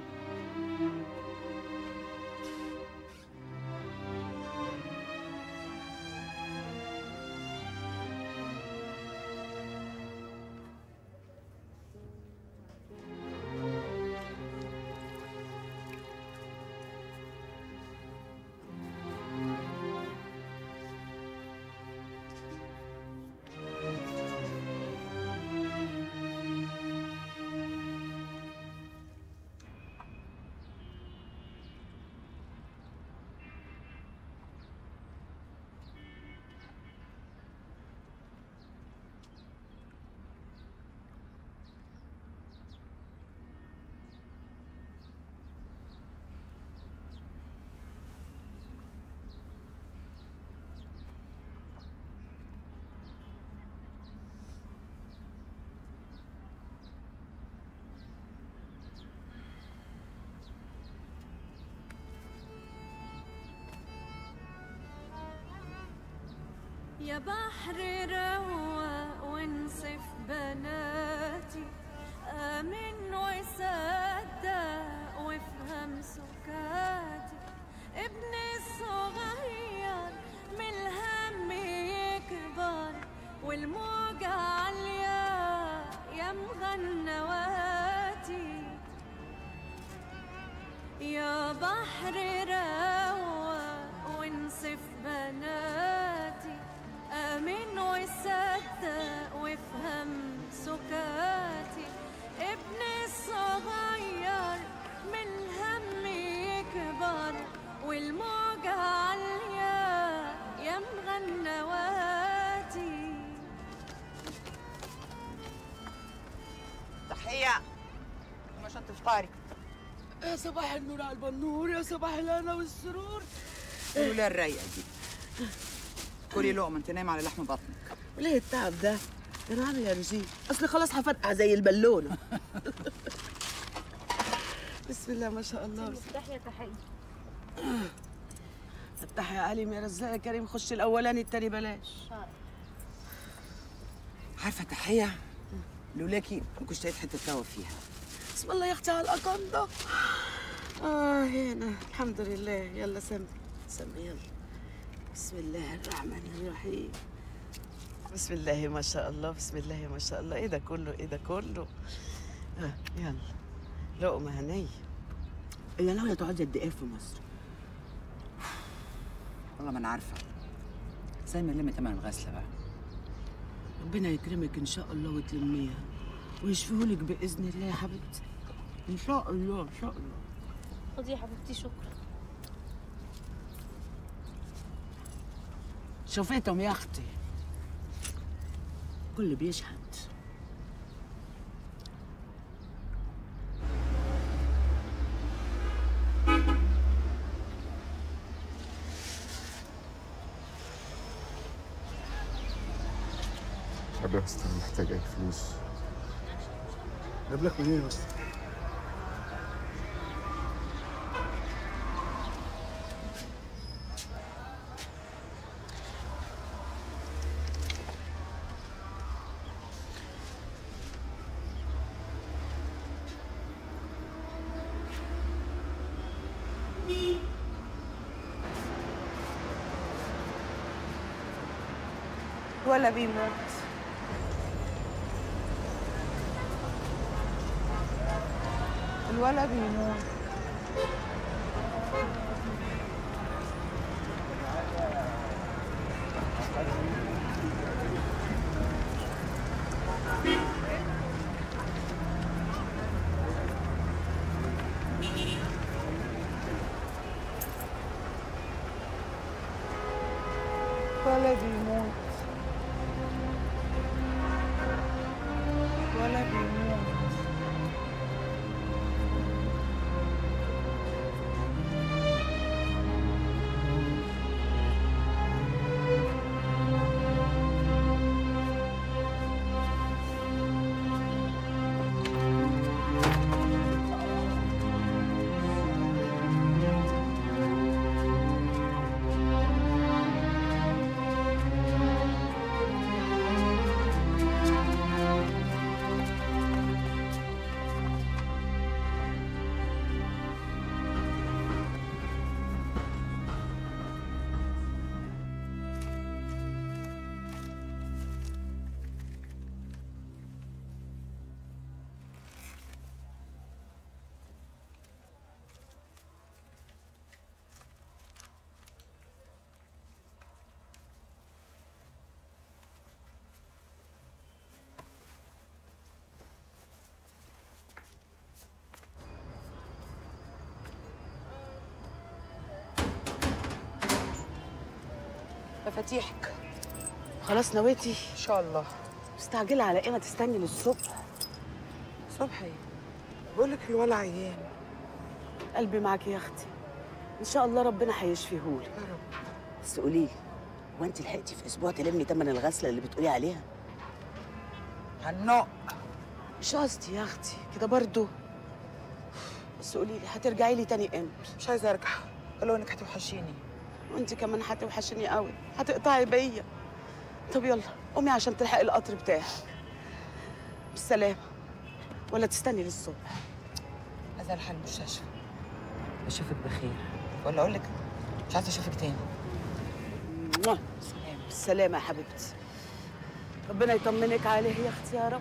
يا بحر روق وانصف بناتي، آمن وصدق وافهم سكاتي. ابني الصغير من الهم يكبر، والموجة عالية يا مغنواتي. يا بحر روق وانصف بناتي، آمن وصدق وافهم سكاتي. ابني الصغير من الهم يكبر، والموجة عالية يا مغنواتي. تحية عشان تفطري. يا صباح النور على البنور، يا صباح الهنا والسرور. الولا الرايقه دي. كلي لقمه، انت نايمه على لحم بطنك. وليه التعب ده؟ ده انا عامل يا رجيم، اصل خلاص هفرقع زي البالونه. بسم الله ما شاء الله. مفتاح يا تحية. افتح يا علي يا رزاق يا كريم، خش الاولاني التاني بلاش. عارفه تحيه لولاكي ما كنتش لقيت حته تروى فيها. بسم الله يا اختي على الاقنده. اه هنا الحمد لله. يلا سمي سمي يلا. بسم الله الرحمن الرحيم. بسم الله ما شاء الله، بسم الله ما شاء الله. ايه ده كله، ايه ده كله. آه يلا لقمه هنيه. هي ناويه تقعدي قد ايه في مصر؟ والله ما انا عارفه، زي ما نلم تمن الغسله بقى. ربنا يكرمك ان شاء الله وتلميها ويشفيهولك باذن الله يا حبيبتي. ان شاء الله ان شاء الله. خدي يا حبيبتي. شكرا. شوفيتهم يا اختي، كل بيشهد. طب يا اسطى انا محتاج اي فلوس. جاب لك منين يا اسطى؟ ولا بيموت. الولا بيموت. مفاتيحك. خلاص نويتي؟ ان شاء الله. مستعجله على ايه؟ ما تستني للصبح. صبحي بقول لك الولع عيان. قلبي معاكي يا اختي، ان شاء الله ربنا هيشفيهولك يا رب. بس قولي لي، هو انت لحقتي في اسبوع تلمي تمن الغسله اللي بتقولي عليها؟ هنق مش قصدي يا اختي كده برضو. بس قولي لي هترجعي لي تاني امتى؟ مش عايزه ارجع، قالوا انك هتوحشيني. وانت كمان هتوحشيني قوي، هتقطعي بيا. طب يلا قومي عشان تلحقي القطر بتاعك. بالسلامه. ولا تستني للصبح؟ عايزه الحق المستشفى. اشوفك بخير. ولا اقول لك مش عايزه اشوفك تاني. سلام. بالسلامه يا حبيبتي. ربنا يطمنك عليه يا اختي يا رب.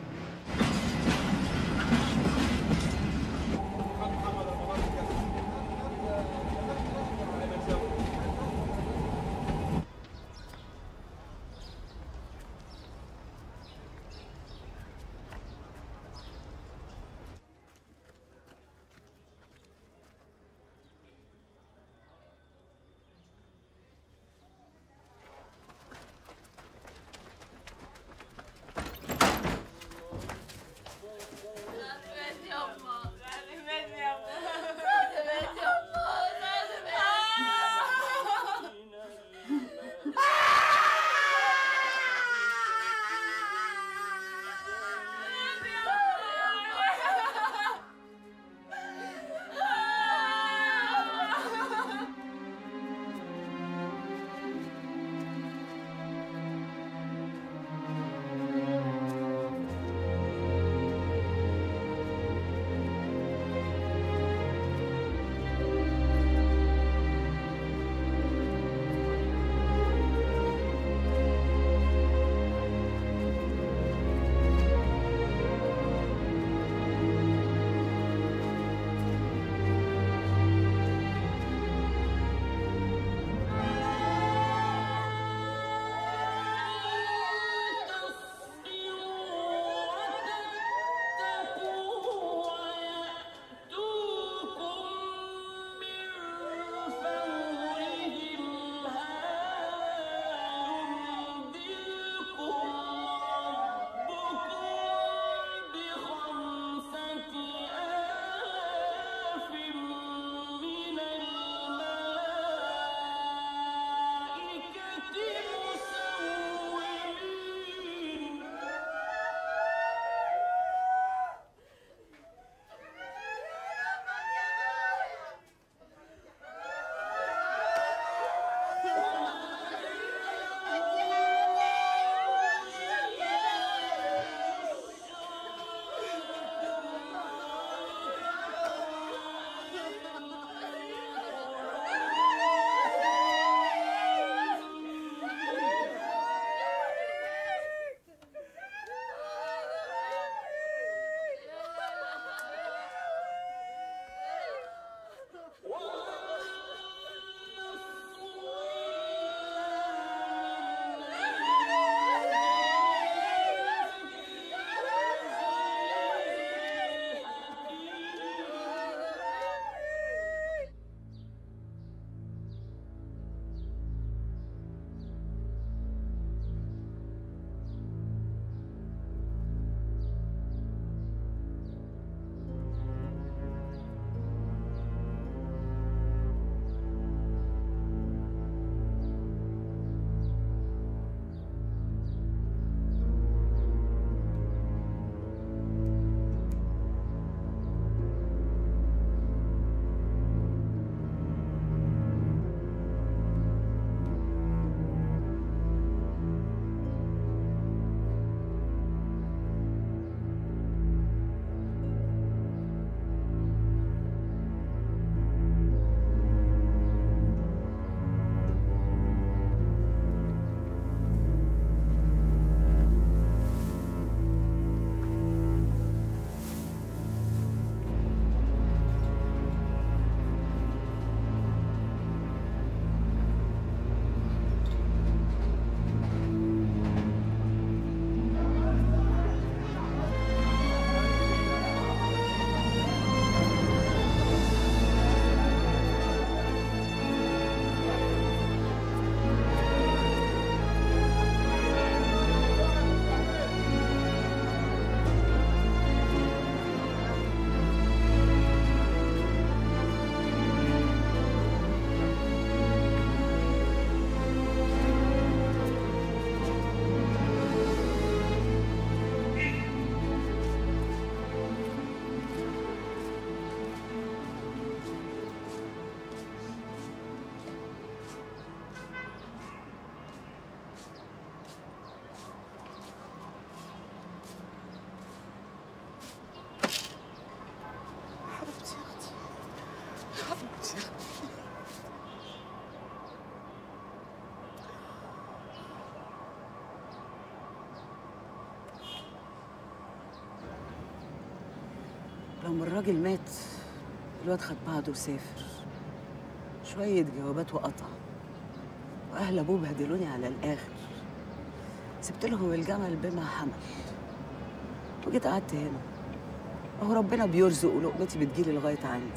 لما الراجل مات الواد خد بعضه وسافر. شوية جوابات وقطع، وأهل أبوه بهدلوني على الآخر. سبت لهم الجمل بما حمل وجيت قعدت هنا. أهو ربنا بيرزق ولقمتي بتجيلي لغاية عندي.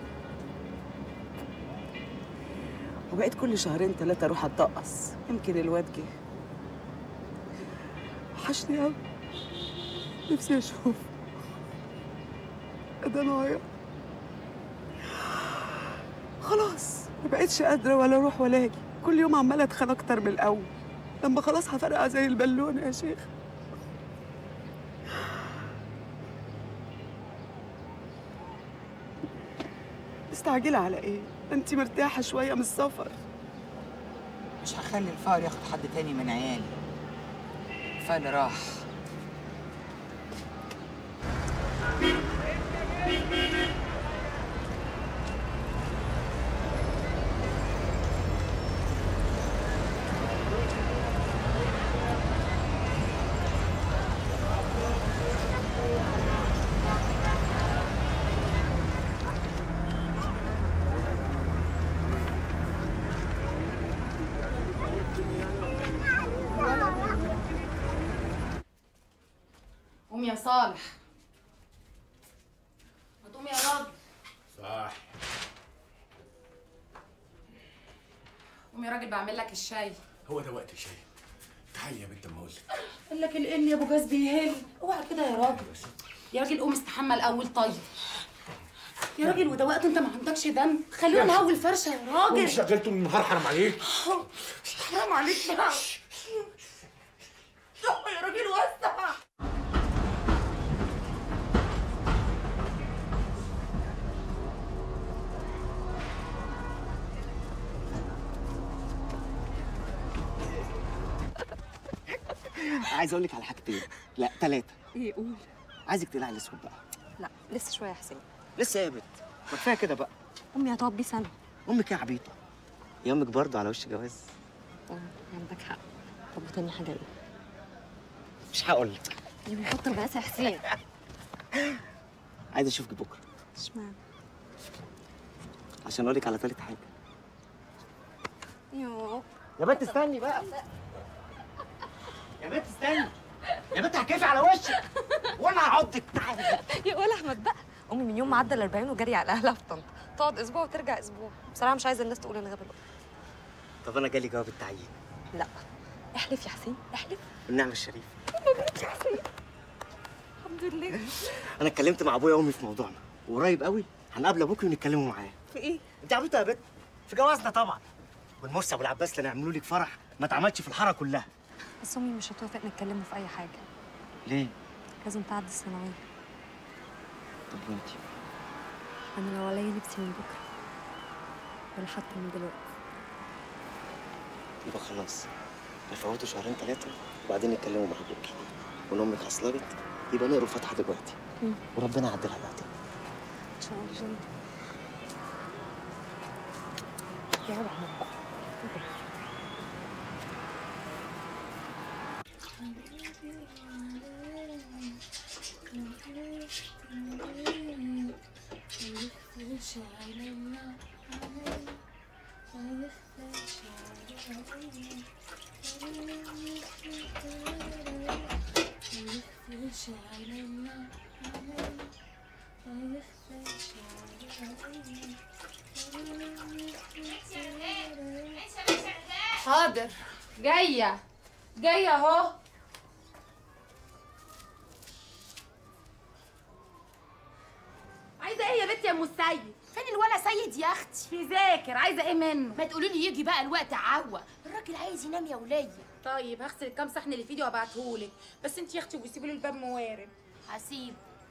وبقيت كل شهرين ثلاثة أروح أتطقص، يمكن الواد جه. وحشني أوي، نفسي أشوف. ده أنا عيط. خلاص ما بقتش قادرة ولا أروح ولا أجي، كل يوم عمالة أتخان أكتر من الأول. لما خلاص هفرقع زي البالونة يا شيخ. مستعجلة على إيه؟ أنتِ مرتاحة شوية من السفر. مش هخلي الفقر ياخد حد تاني من عيالي. الفقر راح. قوم يا صالح. ما تقوم يا راجل. صح. قوم يا راجل بعمل لك الشاي. هو ده وقت الشاي. تعالي يا بنت اما اقول لك. قال لك القل يا ابو جاز بيهل. اوعى كده يا راجل. يا راجل قوم استحمى الاول. طيب يا راجل وده وقت انت ما عندكش دم. خلونا نهول فرشه يا راجل. قوم شغلته من النهار، حرام عليك. حرام عليك بقى. يا راجل وسع. عايز اقول لك على حاجتين، لا ثلاثه. ايه قول. عايزك تقلعي الاسود بقى. لا لسه شويه يا حسين. لسه يا بت، ما كفايه كده بقى. امي هتقعد بيه سنه. امك يا عبيطه. يا امك برضه على وش جواز. اه عندك حق. طب وتاني حاجه ايه؟ مش هقول لك. يا بيحط بقى يا حسين. عايز اشوفك بكره. اشمعنى؟ عشان اقول لك على ثالث حاجه. يوه يا بنت استني بقى. يا بنت استني. يا بنت هكيفي على وشك وانا هعضك. تعالي يا ولا احمد بقى. امي من يوم ما عدى ال أربعين وجري على اهلها في طنطا، تقعد اسبوع وترجع اسبوع. بصراحه مش عايزه الناس تقول انا غبي. طب انا جالي جواب التعيين. لا احلف يا حسين احلف. والنعم الشريف. مبروك يا حسين. الحمد لله. انا اتكلمت مع ابويا وامي في موضوعنا، وقريب قوي هنقابل ابوك ونتكلموا معاه. في ايه؟ انت عبيطه يا بنت. في جوازنا طبعا. والمرسي ابو العباس اللي هنعملوا لك فرح ما اتعملش في الحاره كلها. بس امي مش هتوافق نتكلموا في اي حاجه. ليه؟ لازم تعدي الثانويه. طب وانتي؟ انا لو عليا نفسي من بكره ولا حتى من دلوقتي. يبقى خلاص نفوتوا شهرين ثلاثه وبعدين نتكلموا مع ابوكي. وان امك حصلت يبقى نقروا فاتحه دلوقتي. مم. وربنا يعدلها بعدين. ان شاء الله. يا رب احمد. حاضر جايه جايه اهو. عايزه ايه يا بنت يا ام السيد؟ فين الولا سيد يا اختي؟ بيذاكر. عايزه ايه منه؟ ما تقولي لي يجي بقى الوقت عوة، الراجل عايز ينام يا وليه. طيب هغسل الكام صحن اللي في ايدي وابعتهولك، بس انت يا اختي وسيبي لي الباب موارب. هسيب.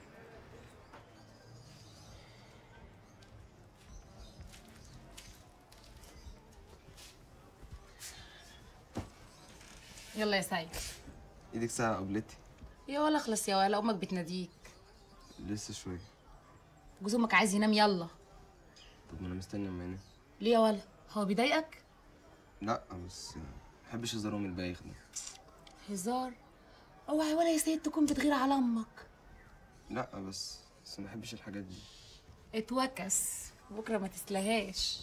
يلا يا سيد. ايدك ساعة قبلتي. يا ولا اخلص يا ولا، امك بتناديك. لسه شوية. جوز امك عايز ينام. يلا. طب ما انا مستني اما ينام. ليه يا ولا؟ هو بيضايقك؟ لا بس محبش هزار امي البايخ ده. هزار؟ اوعي ولا يا سيد تكون بتغير على امك. لا بس بس ما بحبش الحاجات دي. اتوكس بكره ما تسلهاش.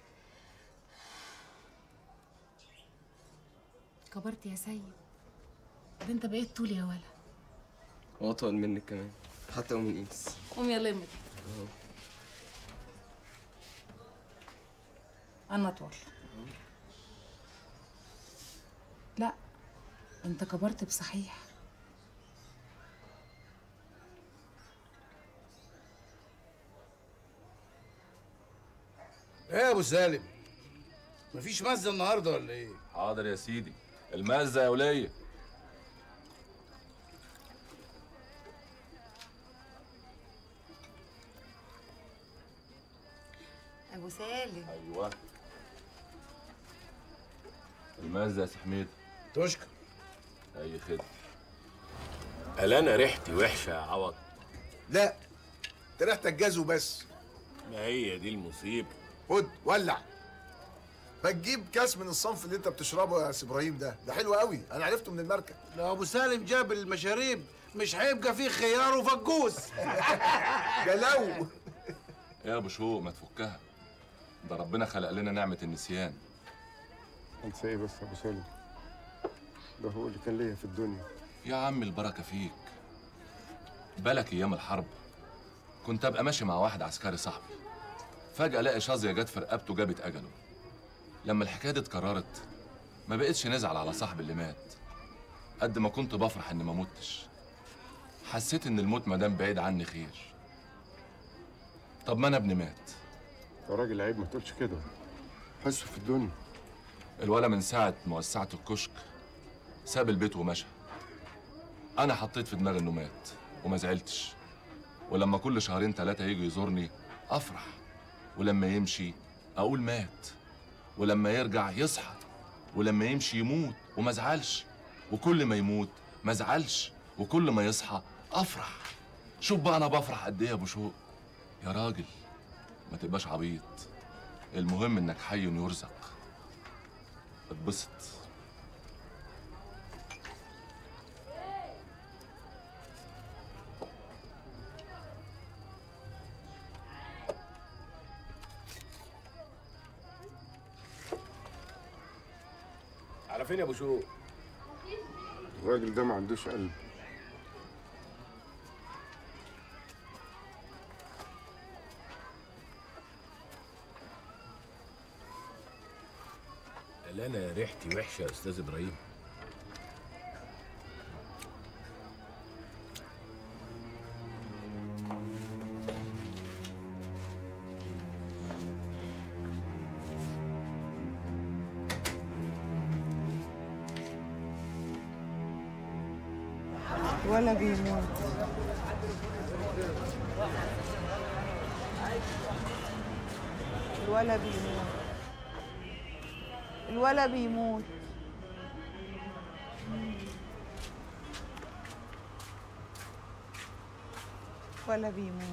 كبرت يا سيد، ده انت بقيت طول يا ولا. واطول منك كمان، حتى ام الانس. قوم يا لمت. اهو. انا اطول. لا انت كبرت بصحيح. ايه يا ابو سالم؟ مفيش مزه النهارده ولا ايه؟ حاضر يا سيدي، المزه يا وليه. ابو سالم. ايوه المزه يا سي حميد. تشكر. اي خدمه. قال انا ريحتي وحشه يا عوض. لا انت ريحتك جاز وبس. ما هي دي المصيبه. خد ولع. ما تجيب كاس من الصنف اللي انت بتشربه يا سي ابراهيم، ده ده حلو قوي، انا عرفته من الماركه. لو ابو سالم جاب المشاريب مش هيبقى فيه خيار وفجوس. جلو. يا ابو شوق ما تفكها، ده ربنا خلق لنا نعمه النسيان. انسى ايه بس يا ابو سالم؟ ده هو اللي كان ليا في الدنيا. يا عم البركه فيك. بالك ايام الحرب كنت ابقى ماشي مع واحد عسكري صاحبي، فجاه الاقي شظيه جت في رقبته جابت اجله. لما الحكايه دي اتكررت ما بقتش نزعل على صاحبي اللي مات قد ما كنت بفرح اني ما متش. حسيت ان الموت ما دام بعيد عني خير. طب ما انا ابني مات. يا راجل عيب ما تقولش كده، حسه في الدنيا. الولا من ساعه ما وسعت الكشك ساب البيت ومشى. انا حطيت في دماغي انه مات وما زعلتش، ولما كل شهرين ثلاثه يجي يزورني افرح، ولما يمشي اقول مات، ولما يرجع يصحى، ولما يمشي يموت وما ازعلش، وكل ما يموت ما ازعلش، وكل ما يصحى افرح. شوف بقى انا بفرح قد ايه يا ابو شوق. يا راجل ما تبقاش عبيط، المهم انك حي يرزق. اتبسط. على فين يا ابو شوق؟ الراجل ده ما عندوش قلب. قال انا ريحتي وحشه يا استاذ ابراهيم. ولا بيموت. الولا بيموت. الولا بيموت. ولا بيموت.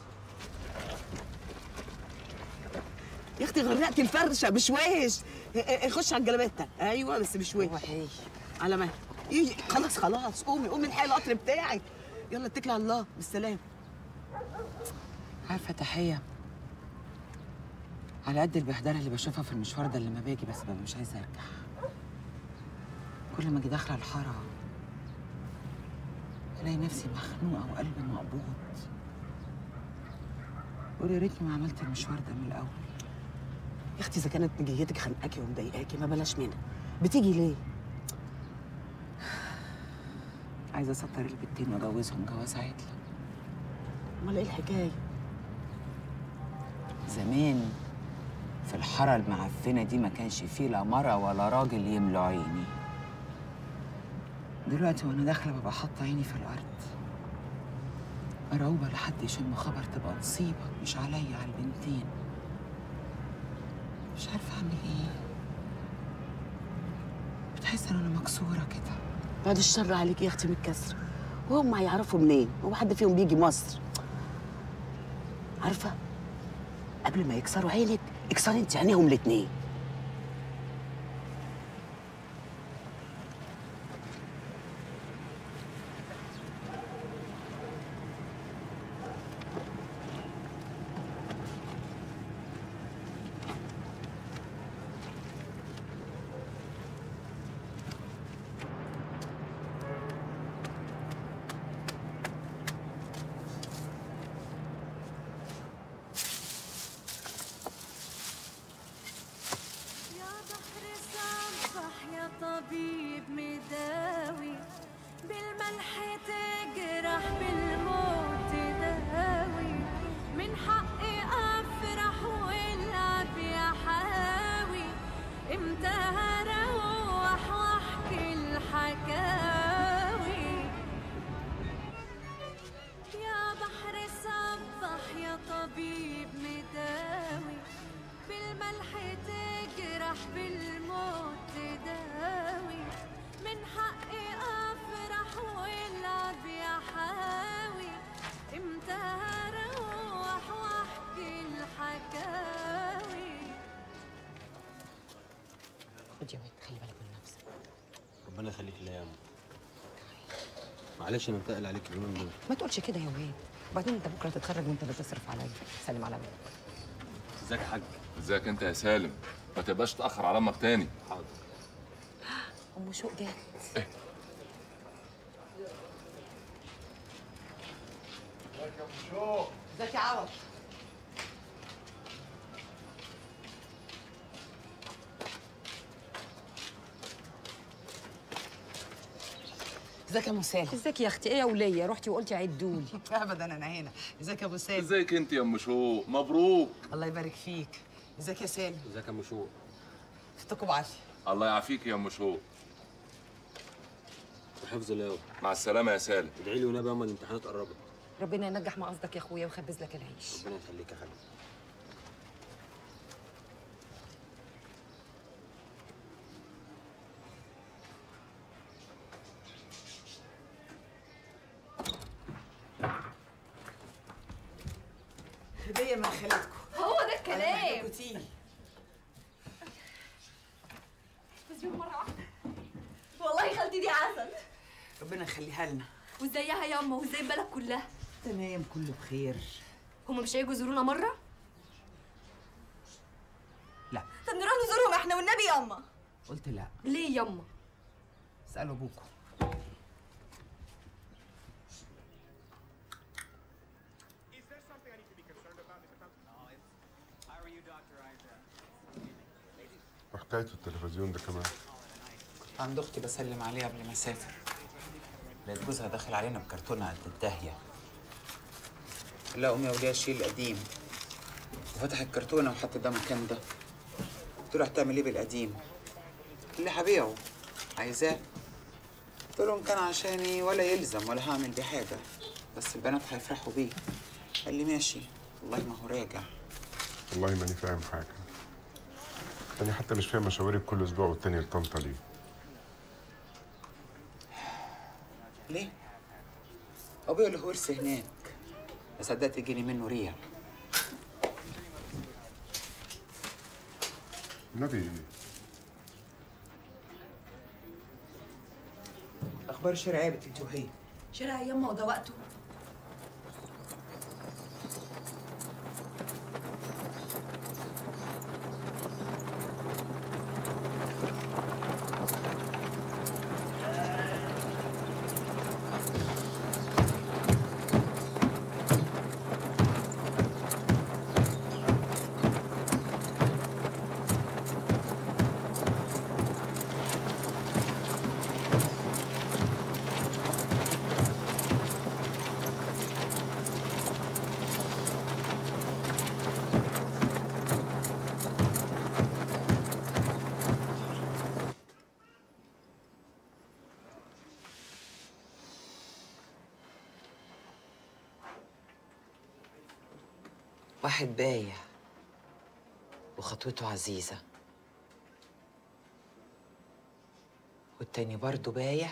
يا اختي غرقتي الفرشه بشويش. خش على الجلابيه. ايوه بس بشويش. على مهلك. يجي خلاص خلاص قومي قومي الحقي القطر بتاعك. يلا اتكلي على الله بالسلامه. عارفه تحيه، على قد البهدله اللي بشوفها في المشوار ده لما باجي بس ببقى مش عايزه ارجع. كل ما اجي داخله الحاره الاقي نفسي مخنوقه وقلبي مقبوض. قول يا ريتني ما عملت المشوار ده من الاول. يا اختي اذا كانت نجيتك خانقاكي ومضايقاكي ما بلاش منها. بتيجي ليه؟ عايزه اسطر البنتين واجوزهم جواز عادل. امال ايه الحكايه؟ زمان في الحاره المعفنه دي ما كانش فيه لا مره ولا راجل يملوا عيني. دلوقتي وانا داخله ببقى حاطه عيني في الارض، مرعوبه لحد يشم خبر تبقى مصيبه مش عليا على البنتين. مش عارفه اعمل ايه. بتحس ان انا مكسوره كده. بعد الشر عليك يا اختي من الكسر. وهم هيعرفوا منين؟ هو حد فيهم بيجي مصر؟ عارفه؟ قبل ما يكسروا عينك اكسري انت عينيهم الاتنين. خد يا واد، خلي بالك من نفسك. ربنا يخليك ليا يا أم. معلش انا متقل عليك اليومين دول. ما تقولش كده يا واد، وبعدين انت بكره تتخرج وانت بتصرف عليا. سلم على ابوك. ازيك يا حاج؟ ازيك انت يا سالم؟ ما تبقاش تاخر على امك تاني. حاضر. ام شوق جت. ايه؟ ازيك يا ام شوق؟ ازيك يا عوض؟ ازيك يا ابو سالم؟ ازيك يا اختي؟ ايه يا وليه؟ رحتي وقلتي عدولي. ابدا انا هنا. ازيك يا ابو سالم؟ ازيك انت يا ام شوق؟ مبروك. الله يبارك فيك. ازيك يا سالم؟ ازيك يا ام شوق؟ فتكوا بعافيه. الله يعافيك يا ام شوق. وحفظ الله. مع السلامه يا سالم. ادعي لي ونبي اما الامتحانات قربت. ربنا ينجح ما قصدك يا اخويا ويخبز لك العيش. ربنا يخليك يا حبيبي. هديه من خالتكم. هو ده الكلام. عندكم تقيل. بس يوم مرة واحدة. والله خالتي دي عسل. ربنا يخليها لنا. وازيها يا اما وازاي البلد كلها؟ تمام كله بخير. هما مش هيجوا يزورونا مرة؟ لا. طب نروح نزورهم احنا والنبي يا اما. قلت لا. ليه يا اما؟ اسألوا ابوكم. وحكاية التلفزيون ده كمان؟ عند اختي بسلم عليها قبل ما اسافر. لقيت جوزها داخل علينا بكرتونه قد الداهيه. لا قومي يا وليه شيل القديم. وفتح الكرتونه وحط ده مكان ده. قلت له هتعمل ايه بالقديم؟ قال لي هبيعه. عايزاه؟ قلت له ان كان عشاني ولا يلزم ولا هعمل بيه حاجه، بس البنات هيفرحوا بيه. قال لي ماشي، والله ما هو راجع. والله ماني فاهم حاجة. أنا حتى مش فاهم مشاويرك كل أسبوع والتاني لطنطا ليه؟ ليه؟ أبويا له ورث هناك، ما صدقت يجيني منه ريال. النبي أخبار الشارع ايه يا بنت انت وهي؟ شارع يما وده وقته. واحد بايع وخطوته عزيزة، والتاني برضه بايع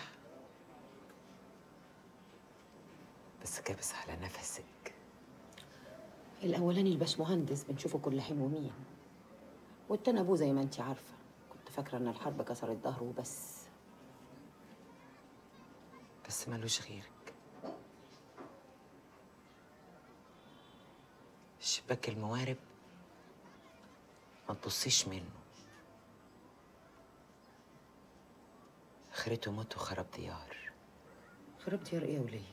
بس كابس على نفسك. الاولاني الباشمهندس بنشوفه كل حين ومين، والتاني ابوه زي ما انت عارفه. كنت فاكره ان الحرب كسرت ظهره وبس. بس ملوش غيرك. شباك الموارب ما تبصيش منه، اخرته موت وخرب ديار. خرب ديار ايه يا وليه؟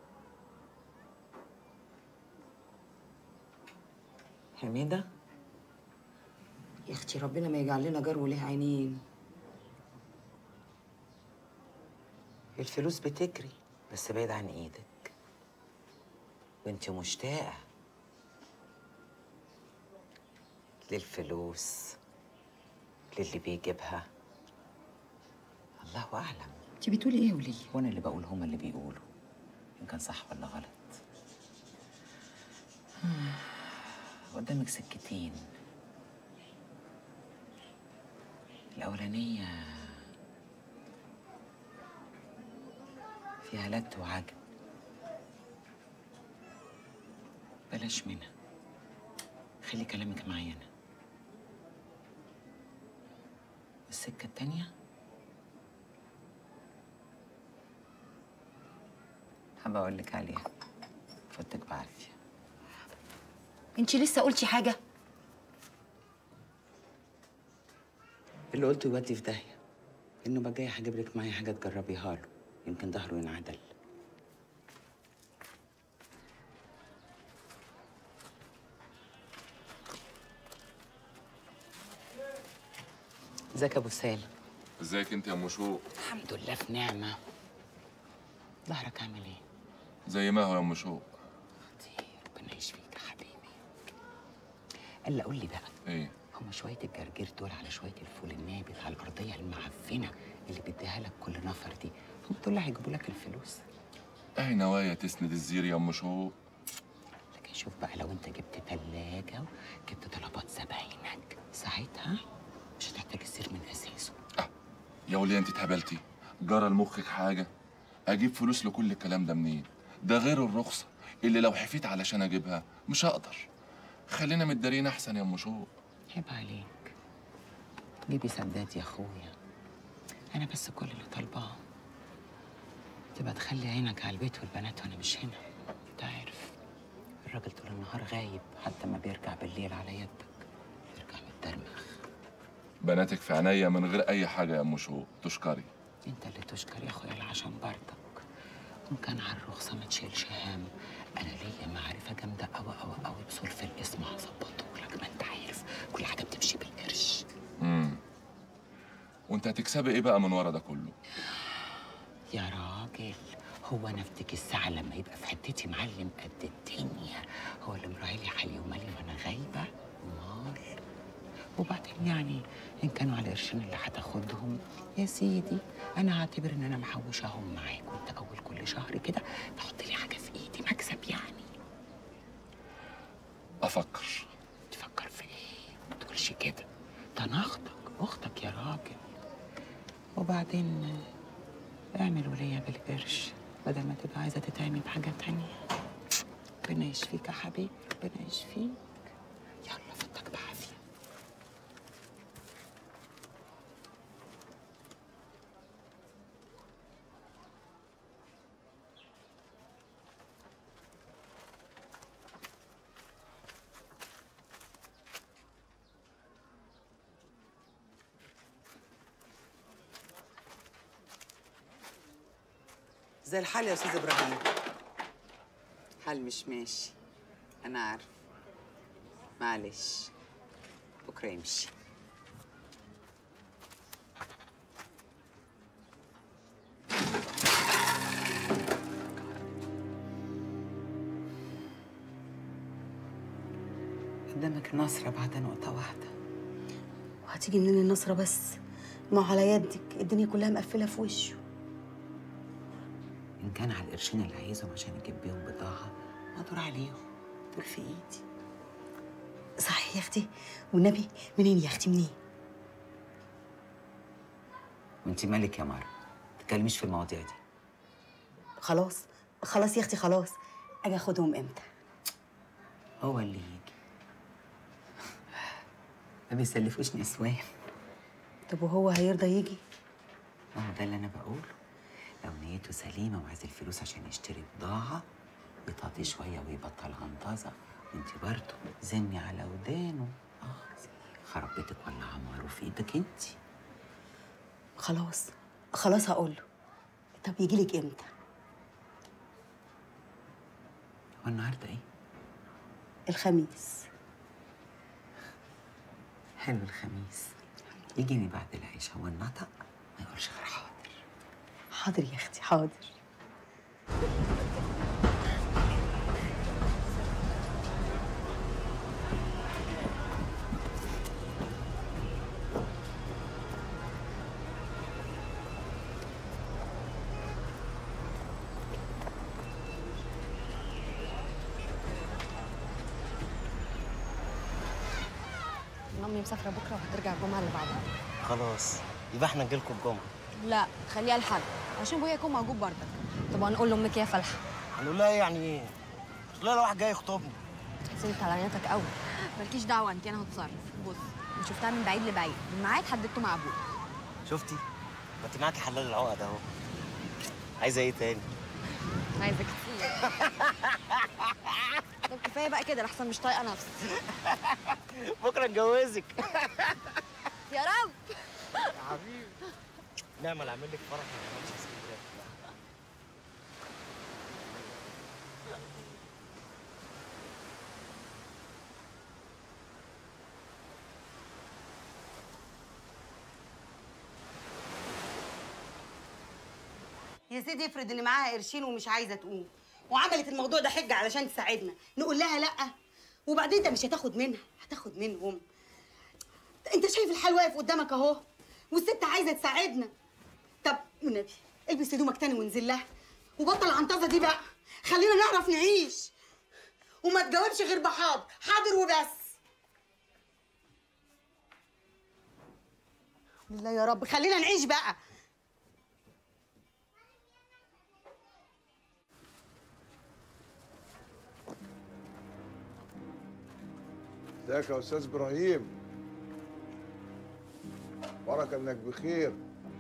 حميدة؟ يا اختي ربنا ما يجعل لنا جار وليه عينين. الفلوس بتجري بس بعيد عن ايدك، وانت مشتاقة للفلوس، للي بيجيبها. الله اعلم. انت بتقولي ايه يا وليه؟ وانا اللي بقول هما اللي بيقولوا، ان كان صح ولا غلط. قدامك سكتين. الاولانيه فيها لد وعجب، بلاش منها، خلي كلامك معايا انا. السكة التانية؟ حابة أقول لك عليها. فوتك بعافية. انت لسه قلتي حاجه؟ اللي قلته يودي في داهية. إنه بقى جاي هجيب لك معايا حاجة تجربيها له، يمكن ظهره ينعدل. ازيك يا ابو سالم؟ ازيك انت يا ام شوق؟ الحمد لله في نعمة. ظهرك عامل ايه؟ زي ما هو يا ام شوق. ربنا يشفيك يا حبيبي. الا قول لي بقى، ايه؟ هما شوية الجرجير دول على شوية الفول النابت على الأرضية المعفنة اللي بيديها لك كل نفر دي، هم دول اللي هيجيبوا لك الفلوس. اهي نوايا تسند الزير يا ام شوق. لكن شوف بقى، لو انت جبت تلاجة وجبت طلبات زباينك ساعتها مش هتحتاج الزير من أساسه. اه يا وليه انت اتهبلتي؟ جرى لمخك حاجة؟ اجيب فلوس لكل الكلام ده منين؟ ده غير الرخصة اللي لو حفيت علشان اجيبها مش هقدر. خلينا متدارين احسن يا ام شوق. عيب عليك. جيبي سداد يا اخويا. انا بس كل اللي طالباه تبقى تخلي عينك على البيت والبنات وانا مش هنا. انت عارف الراجل طول النهار غايب، حتى ما بيرجع بالليل على يدك بيرجع متدرمخ. بناتك في عينيا من غير اي حاجة يا ام شوق، تشكري. انت اللي تشكر يا اخويا العشان برضك. وان كان على الرخصة ما تشيلش هام، انا ليا معرفة جامدة قوي قوي قوي بصرف الاسم هظبطه لك. ما انت عارف كل حاجة بتمشي بالقرش. امم وانت هتكسبي ايه بقى من ورا ده كله؟ يا راجل، هو انا افتكر الساعة لما يبقى في حتتي معلم قد الدنيا هو اللي مراعي لي حالي ومالي وانا غايبة؟ امال. وبعدين يعني ان كانوا على قرشين اللي هتاخدهم يا سيدي، انا هعتبر ان انا محوشاهم معاك، وانت اول كل شهر كده تحط لي حاجة في ايدي، مكسب يعني. افكر. تفكر في ايه؟ ما تقولش كده، ده انا اختك اختك يا راجل. وبعدين اعمل ولية بالقرش بدل ما تبقى عايزة تتعمل بحاجة تانية. ربنا يشفيك يا حبيبي، ربنا يشفيك. يلا فوتك بعافية. زي الحال يا استاذ ابراهيم. حال مش ماشي، انا عارف. معلش بكره يمشي. قدامك النصرة بعد نقطة واحدة. وهتيجي منين النصرة بس؟ ما هو على يدك الدنيا كلها مقفلة في وشه. إن كان على القرشين اللي عايزهم عشان يجيب بيهم بضاعة مقدور عليهم، دول في إيدي. صحيح يا أختي، والنبي منين يا أختي منين؟ وأنت مالك يا مرة؟ ما تتكلميش في المواضيع دي. خلاص خلاص يا أختي خلاص، أجي أخدهم إمتى؟ هو اللي يجي. ما بيسلفوش نسوان. طب وهو هيرضى يجي؟ ما هو ده اللي أنا بقوله. لو نيته سليمة وعايز الفلوس عشان يشتري بضاعة يطاطي شوية ويبطل غنطزة، وانت برضه زني على ودانه. اه خرب بيتك ولا عماره في ايدك انت. خلاص خلاص هقول له. طب يجي لك امتى؟ هو النهارده ايه؟ الخميس. حلو الخميس. يجيني بعد العشاء والنطق ما يقولش غير حاضر. حاضر يا اختي حاضر. امي مسافره بكره وهترجع الجمعه اللي بعدها. خلاص يبقى احنا نجيلكم الجمعه. لا خليها الحد عشان ابويا يكون موجود برضك. طب هنقول لامك يا فلحه. هنقول لها يعني ايه؟ لا لا واحد جاي يخطبني. سنت على عينتك قوي. مالكيش دعوه انت، انا هتصرف. بص انا شفتها من بعيد لبعيد، الميعاد حددته مع ابوك. شفتي؟ ما انت معاكي حلال العقد اهو. عايزه ايه تاني؟ عايزه كتير. طب كفايه بقى كده لحسن مش طايقه نفسي. بكره اتجوزك. يا رب. يا حبيبي. نعمل اعمل لك فرح ما تعملش اسكندريه. يا سيدي افرض اللي معاها قرشين ومش عايزه تقوم وعملت الموضوع ده حجه علشان تساعدنا، نقول لها لا؟ وبعدين انت مش هتاخد منها، هتاخد منهم. انت شايف الحال واقف قدامك اهو، والست عايزه تساعدنا. طب والنبي البس هدومك تاني وانزل لها، وبطل العنطزه دي بقى، خلينا نعرف نعيش. وما تجاوبش غير بحاضر، حاضر وبس. لله يا رب خلينا نعيش بقى. ازيك يا استاذ ابراهيم؟ بركه انك بخير.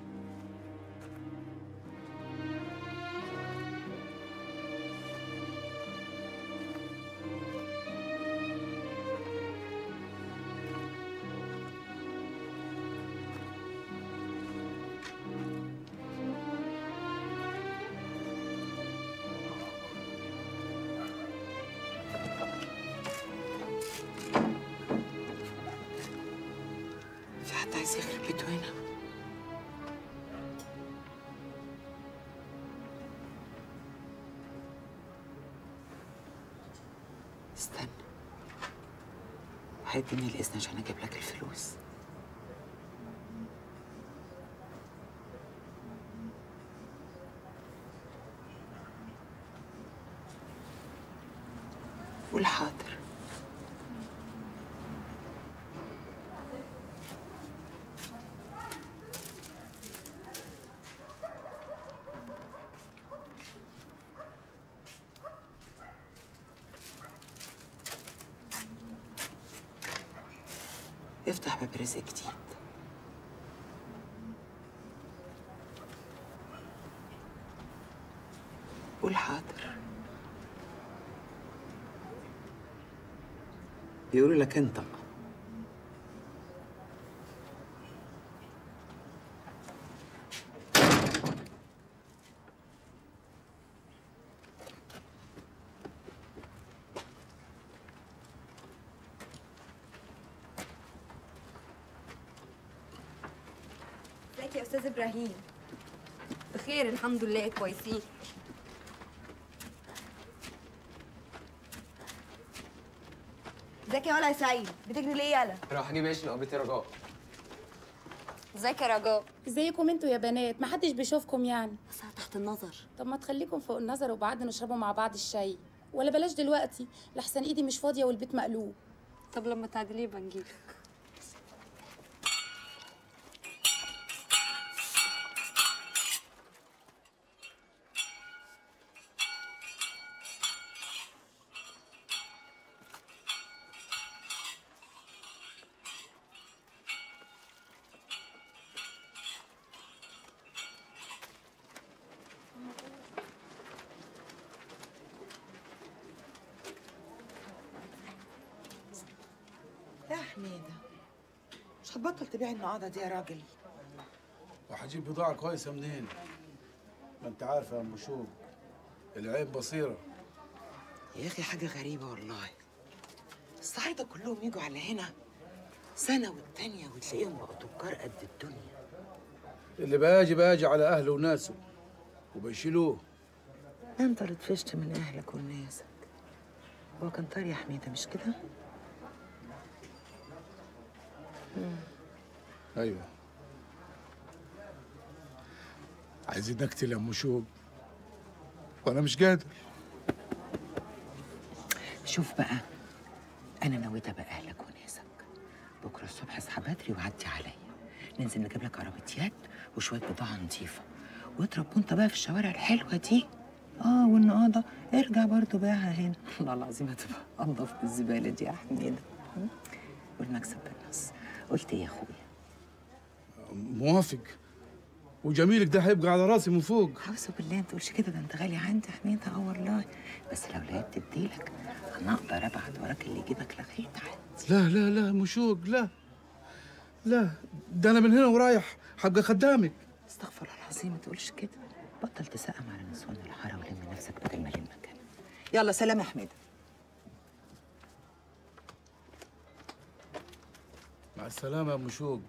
في حد عايز يخرب بيته هنا؟ استنى، هيديني الإذن عشان أجيب لك الفلوس. قول حاضر. افتح باب رزق جديد. قول حاضر. بيقولوا لك انطق. ازيك يا استاذ ابراهيم؟ بخير الحمد لله، كويسين. ازيك يا ولا يا سعيد؟ بتجري ليه يالا؟ راح اجيب عيش لقبتي رجاء. ازيك يا رجاء؟ ازيكم انتوا يا بنات؟ محدش بيشوفكم يعني. بس أنا تحت النظر. طب ما تخليكم فوق النظر وبعد نشربوا مع بعض الشاي، ولا بلاش دلوقتي لحسن ايدي مش فاضيه والبيت مقلوب. طب لما تعدليه بنجيلك. يا حميدة مش هتبطل تبيع النقاضة دي يا راجل؟ وهجيب بضاعة كويسة منين؟ ما انت عارفة يا ام شوق، العين بصيرة. يا أخي حاجة غريبة والله. الصعايدة كلهم يجوا على هنا سنة والتانية وتلاقيهم بقوا تجار قد الدنيا. اللي باجي باجي على أهله وناسه وبيشيلوه. أنت اللي طفشت من أهلك وناسك. هو كان طار يا حميدة مش كده؟ ايوه. عايزين نقتل يا ام شوق وانا مش قادر. شوف بقى، انا نويت ابقى اهلك وناسك. بكره الصبح اصحى بدري وعدي عليا، ننزل نجيب لك عربيات وشويه بضاعه نظيفه، واضرب وانت بقى في الشوارع الحلوه دي. اه والنقاضه ارجع برضه بيعها هنا. والله العظيم هتبقى انضف بالزباله دي يا حميده. والمكسب بالنص. قلت ايه يا اخويا؟ موافق. وجميلك ده هيبقى على راسي من فوق. اعوذ بالله ما تقولش كده، ده انت غالي عندي حميدة. اه والله، بس لو لقيت تديلك انا اقدر ابعت وراك اللي يجيبك لغايه عندي. لا لا لا مشوق، لا لا، ده انا من هنا ورايح هبقى خدامك. استغفر الله العظيم ما تقولش كده. بطل تسقم على نسوان الحاره ولم نفسك بدل ما لمك انا. يلا سلام يا حميدة. مع السلامه يا ام شوق.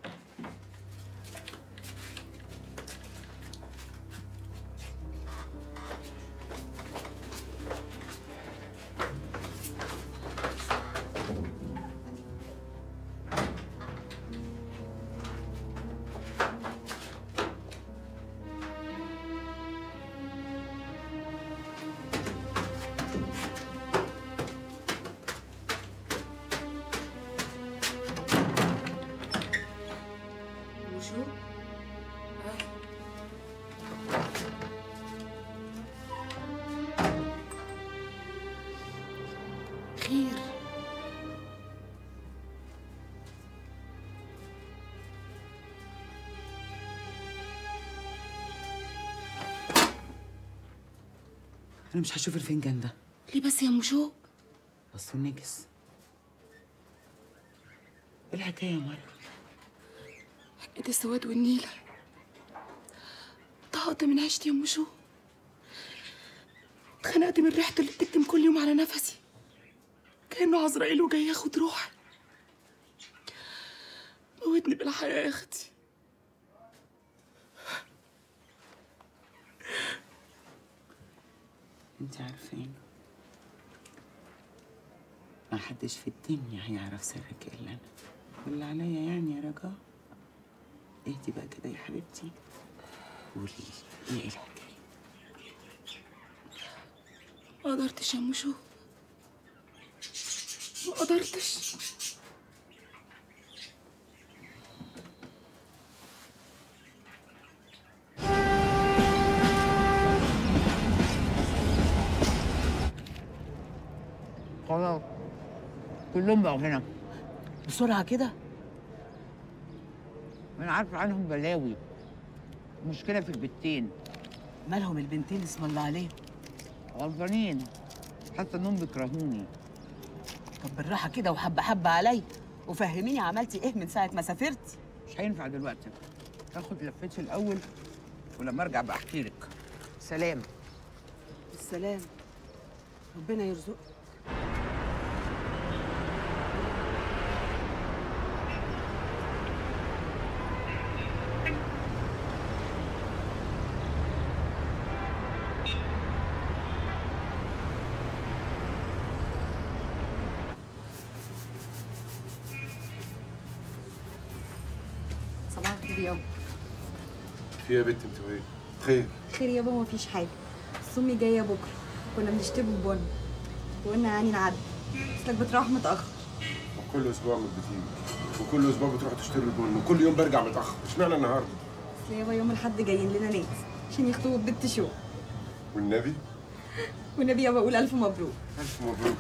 خير. انا مش هشوف الفنجان ده. ليه بس يا ام شوق؟ بس نجس. ايه الحكايه يا مرة؟ حكاية السواد والنيلة. طهقت من عيشتي يا ام شوق. اتخنقت من ريحته اللي بتكتم كل يوم على نفسي، كأنه عزرائيل وجاي ياخد روحي. موتني بالحياة يا اختي. انت عارفين ما حدش في الدنيا هيعرف سرك الا انا، واللي عليا يعني يا رجاء اهدي بقى كده يا حبيبتي. قولي لي ايه الحكايه؟ ما قدرتش يا ام شوق، ما قدرتش. خلاص كلهم بقوا هنا بسرعة كده. أنا عارفة عنهم بلاوي. مشكلة في البنتين. مالهم البنتين اسم الله عليهم؟ غلطانين، حاسة إنهم بيكرهوني. طب بالراحة كده وحبة حبة عليا، وفهميني عملتي إيه من ساعة ما سافرتي؟ مش هينفع دلوقتي، هاخد لفتي الأول ولما أرجع بحكي لك. سلام. السلام. ربنا يرزقك. صباح الخير يابا. في يا بنت انت وايه؟ خير. خير يابا، ما فيش حاجه، بس امي جايه بكره، كنا بنشتري بن وقلنا يعني نعدي، اصلك بتروح متاخر. وكل اسبوع ما بتيجي، وكل اسبوع بتروح تشتري البن، وكل يوم برجع متاخر، اشمعنى النهارده؟ اصل يابا يوم الاحد جايين لنا ناس عشان يخطبوا بنت شو. والنبي؟ والنبي يابا قول الف مبروك. الف مبروك.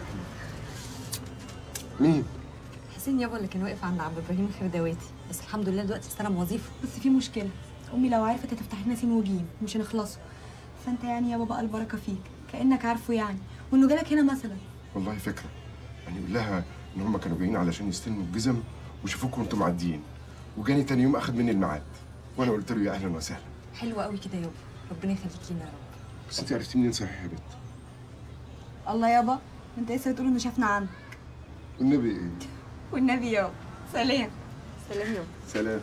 مين؟ حسين يابا اللي كان واقف عند عبد ابراهيم الخردواتي، بس الحمد لله دلوقتي استلم وظيفه. بس في مشكله، امي لو عرفت هتفتح لنا سين وجيم مش هنخلصوا، فانت يعني يابا بقى البركه فيك كانك عارفه يعني، وانه جالك هنا مثلا. والله فكره، يعني قول لها ان هم كانوا جايين علشان يستلموا الجزم وشافوكم وانتم معديين، وجاني تاني يوم اخد مني الميعاد، وانا قلت له يا اهلا وسهلا. حلو قوي كده يابا، ربنا يخليك لنا يا رب. بس انت عرفتي منين صحيح يا بنت؟ الله يابا، انت لسه بتقول انه شافنا عنك. والنبي ايه؟ والنبي يابا. سلام. سلام يابا. سلام.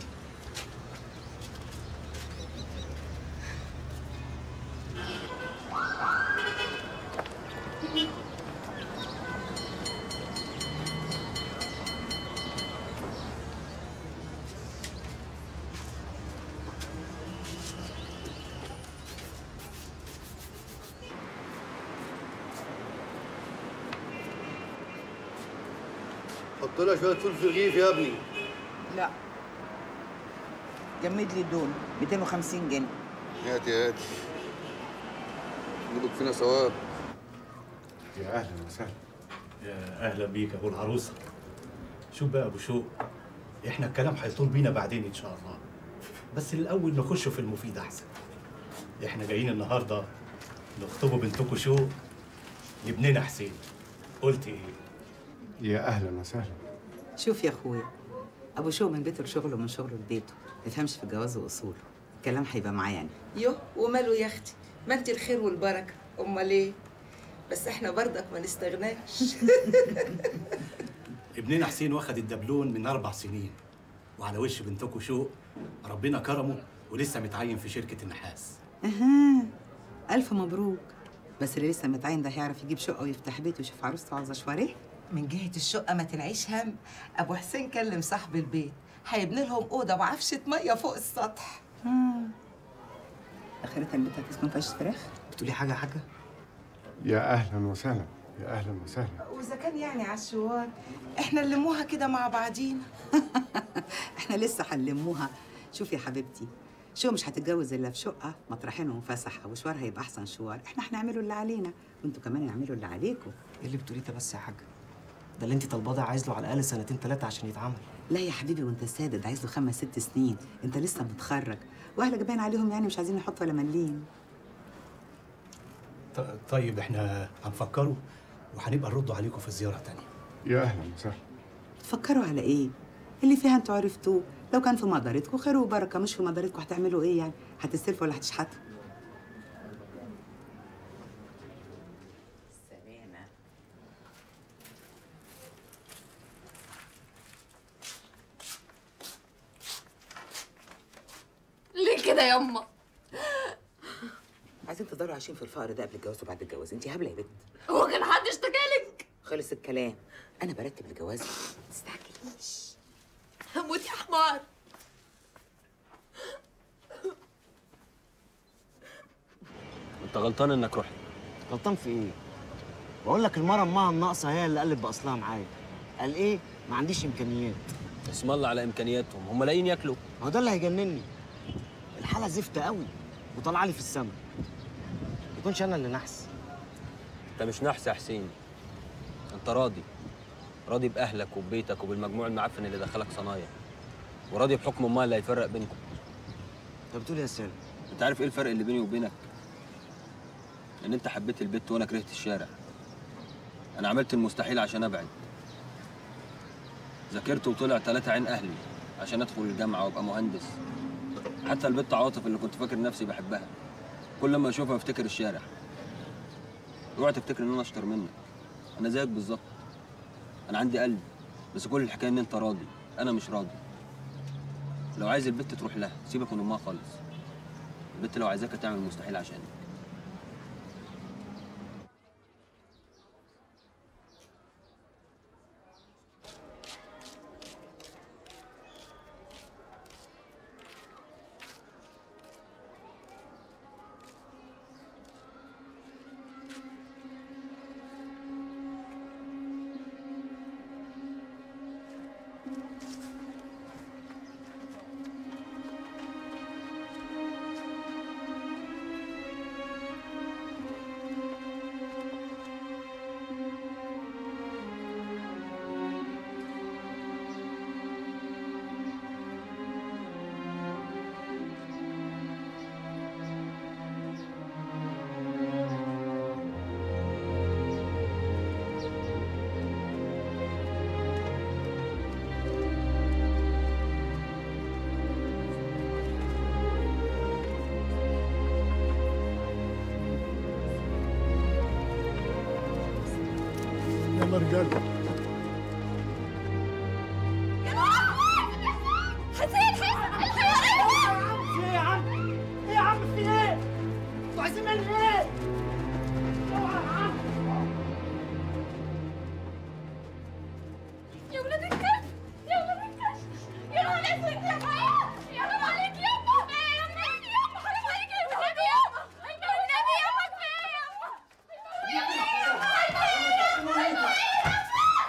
حط لها شويه فول في رغيف يا ابني. لا جمد لي الدون مئتين وخمسين جنيه. هاتي هاتي نجيبك فينا ثواب. يا اهلا وسهلا. يا اهلا بيك يا ابو العروسه. شوف بقى يا ابو شوق، احنا الكلام هيطول بينا بعدين ان شاء الله، بس الاول نخش في المفيد احسن. احنا جايين النهارده نخطبوا بنتكم شو لابننا حسين. قلت ايه؟ يا اهلا وسهلا. شوف يا اخويا، ابو شو من بيته لشغله ومن شغله لبيته، ما يفهمش في الجواز واصوله. الكلام هيبقى معاه يعني. يو وماله يا اختي، ما انت الخير والبركه، امال ايه؟ بس احنا برضك ما نستغناش. ابننا حسين واخد الدبلون من اربع سنين، وعلى وش بنتكم شو ربنا كرمه ولسه متعين في شركه النحاس. اها، الف مبروك. بس اللي لسه متعين ده هيعرف يجيب شقه ويفتح بيت ويشوف عروسته عاوزه شواريه؟ من جهه الشقه ما تنعيش هم، ابو حسين كلم صاحب البيت هيبني لهم اوضه وعفشه ميه فوق السطح. امم اخرتها البيت هتسكن في عيش فراخ؟ بتقولي حاجه يا حاجه؟ يا اهلا وسهلا، يا اهلا وسهلا. واذا كان يعني على الشوار احنا نلموها كده مع بعضينا. احنا لسه هنلموها. شوف يا حبيبتي، شو مش هتتجوز الا في شقه مطرحين وفسحه، وشوار هيبقى احسن شوار. احنا هنعمله اللي علينا وانتوا كمان اعملوا اللي عليكم. ايه اللي بتقوليه ده بس يا حاجه؟ ده اللي انت طالباه ده عايز له على الاقل سنتين ثلاثه عشان يتعمل. لا يا حبيبي، وانت سادد عايز له خمس ست سنين. انت لسه متخرج واهلك باين عليهم يعني مش عايزين يحطوا ولا مليم. طيب احنا هنفكروا وهنبقى نردوا عليكم في زياره تانية. يا اهلا وسهلا. تفكروا على ايه؟ اللي فيها انتوا عرفتوه. لو كان في مقدرتكم خير وبركه، مش في مقدرتكم هتعملوا ايه يعني؟ هتستلفوا ولا هتشحتوا؟ سلامة. ليه كده يا أما؟ عايزين تفضلوا عايشين في الفقر ده قبل الجواز وبعد الجواز؟ انت هبله يا بنت. هو كان حد اشتكالك؟ خلص الكلام، انا برتب الجواز. ما تستعجليش. هموت يا حمار. انت غلطان انك رحت. غلطان في ايه؟ بقول لك المره امها الناقصه هي اللي قلت باصلها معايا. قال ايه؟ ما عنديش امكانيات. اسم الله على امكانياتهم، هم لاقيين ياكلوا. هو ده اللي هيجنني. الحاله زفت قوي وطالعه لي في السما. يكونش انا اللي نحس. انت مش نحس يا حسين، انت راضي. راضي باهلك وببيتك وبالمجموع المعفن اللي دخلك صنايع، وراضي بحكم امها اللي هيفرق بينكم. انت بتقول ايه يا سالم؟ انت عارف ايه الفرق اللي بيني وبينك؟ ان انت حبيت البيت وانا كرهت الشارع. انا عملت المستحيل عشان ابعد. ذاكرت وطلع ثلاثة عين اهلي عشان ادخل الجامعه وابقى مهندس. حتى البت عاطف اللي كنت فاكر نفسي بحبها، كل ما اشوفها افتكر الشارع. اوعى تفتكر ان انا اشطر منك، انا زيك بالظبط. انا عندي قلب، بس كل الحكايه ان انت راضي، انا مش راضي. لو عايز البت تروح لها، سيبك من امها خالص. البت لو عايزاك تعمل المستحيل عشانك. يلا رجاله. حسين حسين في ايه يا عم؟ ايه يا عم في ايه؟ انتوا عايزين مني ايه؟ اوعى يا عم. يا ولاد الكلب، يا ولاد الكلب، يا نهار اسود يا بابا، يا حرام عليك يابا، يا النبي يابا، حرام عليك يا والنبي يابا، والنبي يابا كفايه يابا.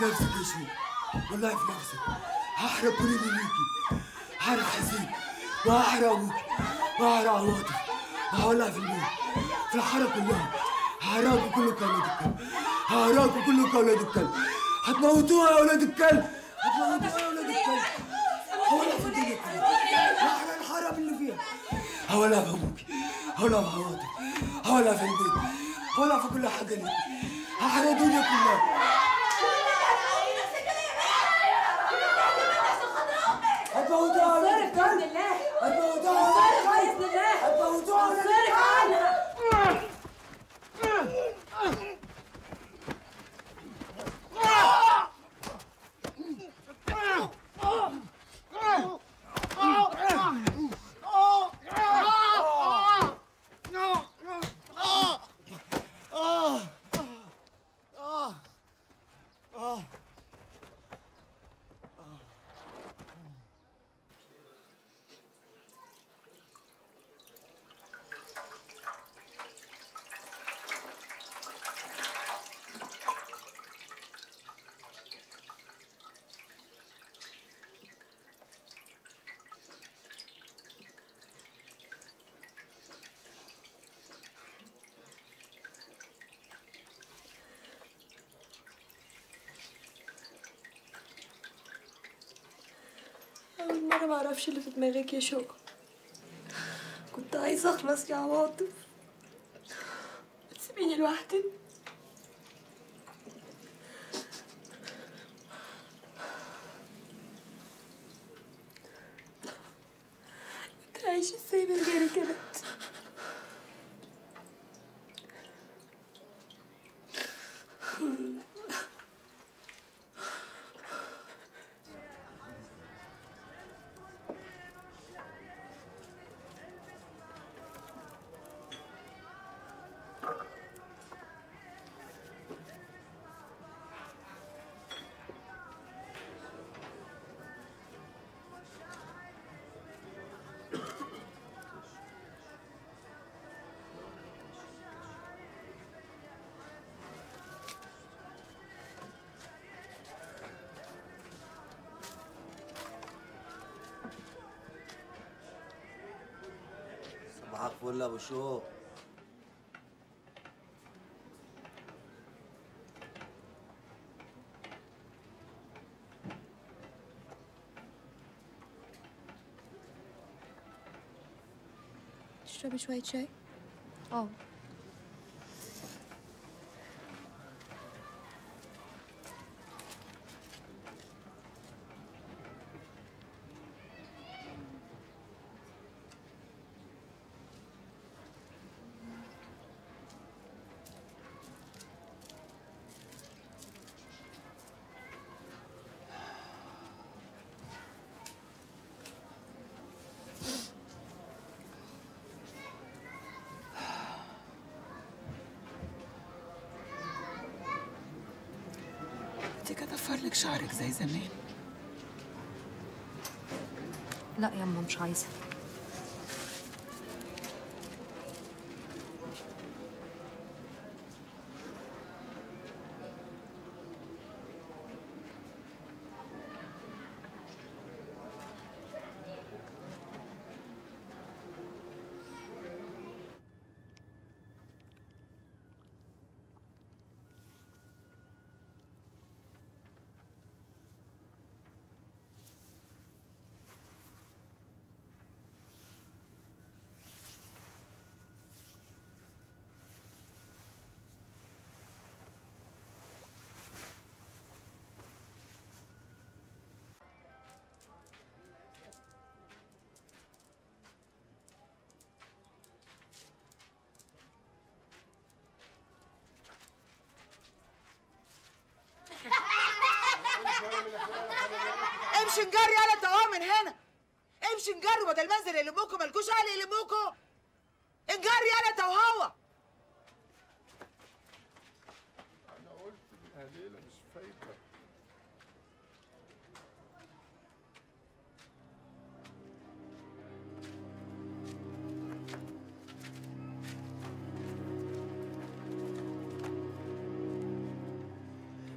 في نفسك يا شيخ، والله في نفسك. هحرق كل اللي ليكي، هحرق حسين وهحرق ابوكي وهحرق عواطف وهولع في البيت في الحاره كلها. هحرقكم كلكم يا ولاد الكلب، هحرقكم كلكم يا ولاد الكلب. هتموتوها يا ولاد الكلب، هتموتوها يا ولاد الكلب. هولع في الدنيا كلها، هحرق الحرام اللي فيها. هولع في ابوكي، هولع في عواطف، هولع في البيت، هولع في كل حاجه ليكي. هحرق الدنيا كلها. هتموتوها يا ولاد الكلب، هتموتوها باذن الله، هتموتوها هتصرف عنها. أول مرة معرفش اللي في دماغك يا شوق. كنت عايزة أخلص يا عواطف، تسيبيني لوحدي. كنت عايشة ازاي من غيري كده؟ صباحك فل يا ابو شوق. تشربي شوية شاي؟ اه. انت كده فرلك شعرك زي زمان. لا يا أما مش عايزة. امشي نجري يالا انت اهو من هنا. امشي نجري بدل ما انزل يلموكوا، مالكوش اهل يلموكوا. انجري يالا انت وهو. انا قلت انها ليله مش فايته.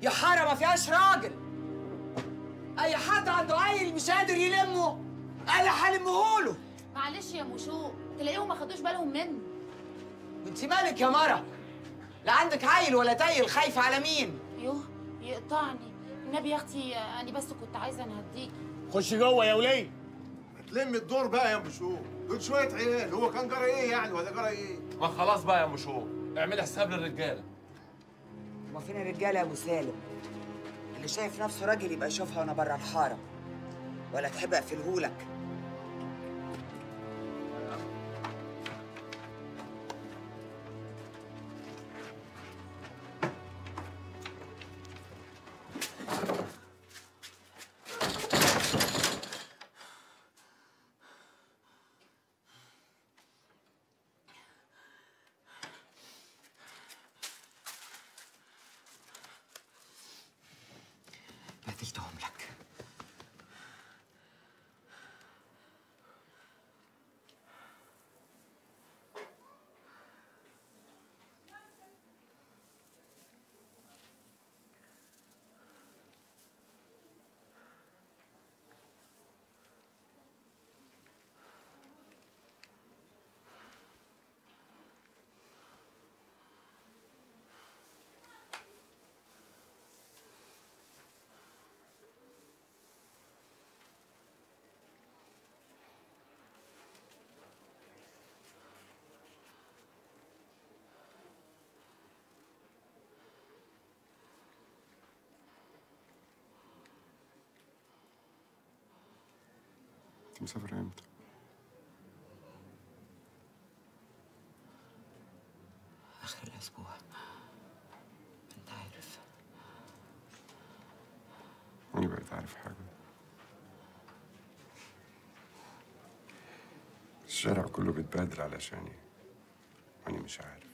يا حاره ما فيهاش راجل. اي حد عنده عيل مش قادر يلمه انا هلمهوله. معلش يا مشو، تلاقيهم ما خدوش بالهم منه. انت مالك يا مره؟ لا عندك عيل ولا تايل، خايفه على مين؟ يوه يقطعني النبي يا اختي، انا بس كنت عايزه انهديكي. خش جوه يا وليه. هتلم الدور بقى يا مشو، دول شويه عيال، هو كان جرى ايه يعني ولا جرى ايه؟ ما خلاص بقى يا مشو، اعملي حساب للرجاله. ما فين الرجاله يا ابو سالم؟ اللي شايف نفسه راجل يبقى يشوفها وانا بره الحاره، ولا تحب اقفلهولك؟ بهدلتهم لك. انت مسافرة امتى؟ اخر الاسبوع. انت عارف. أنا بقيت عارف حاجة. الشارع كله بيتبهدل علشاني. أنا مش عارف.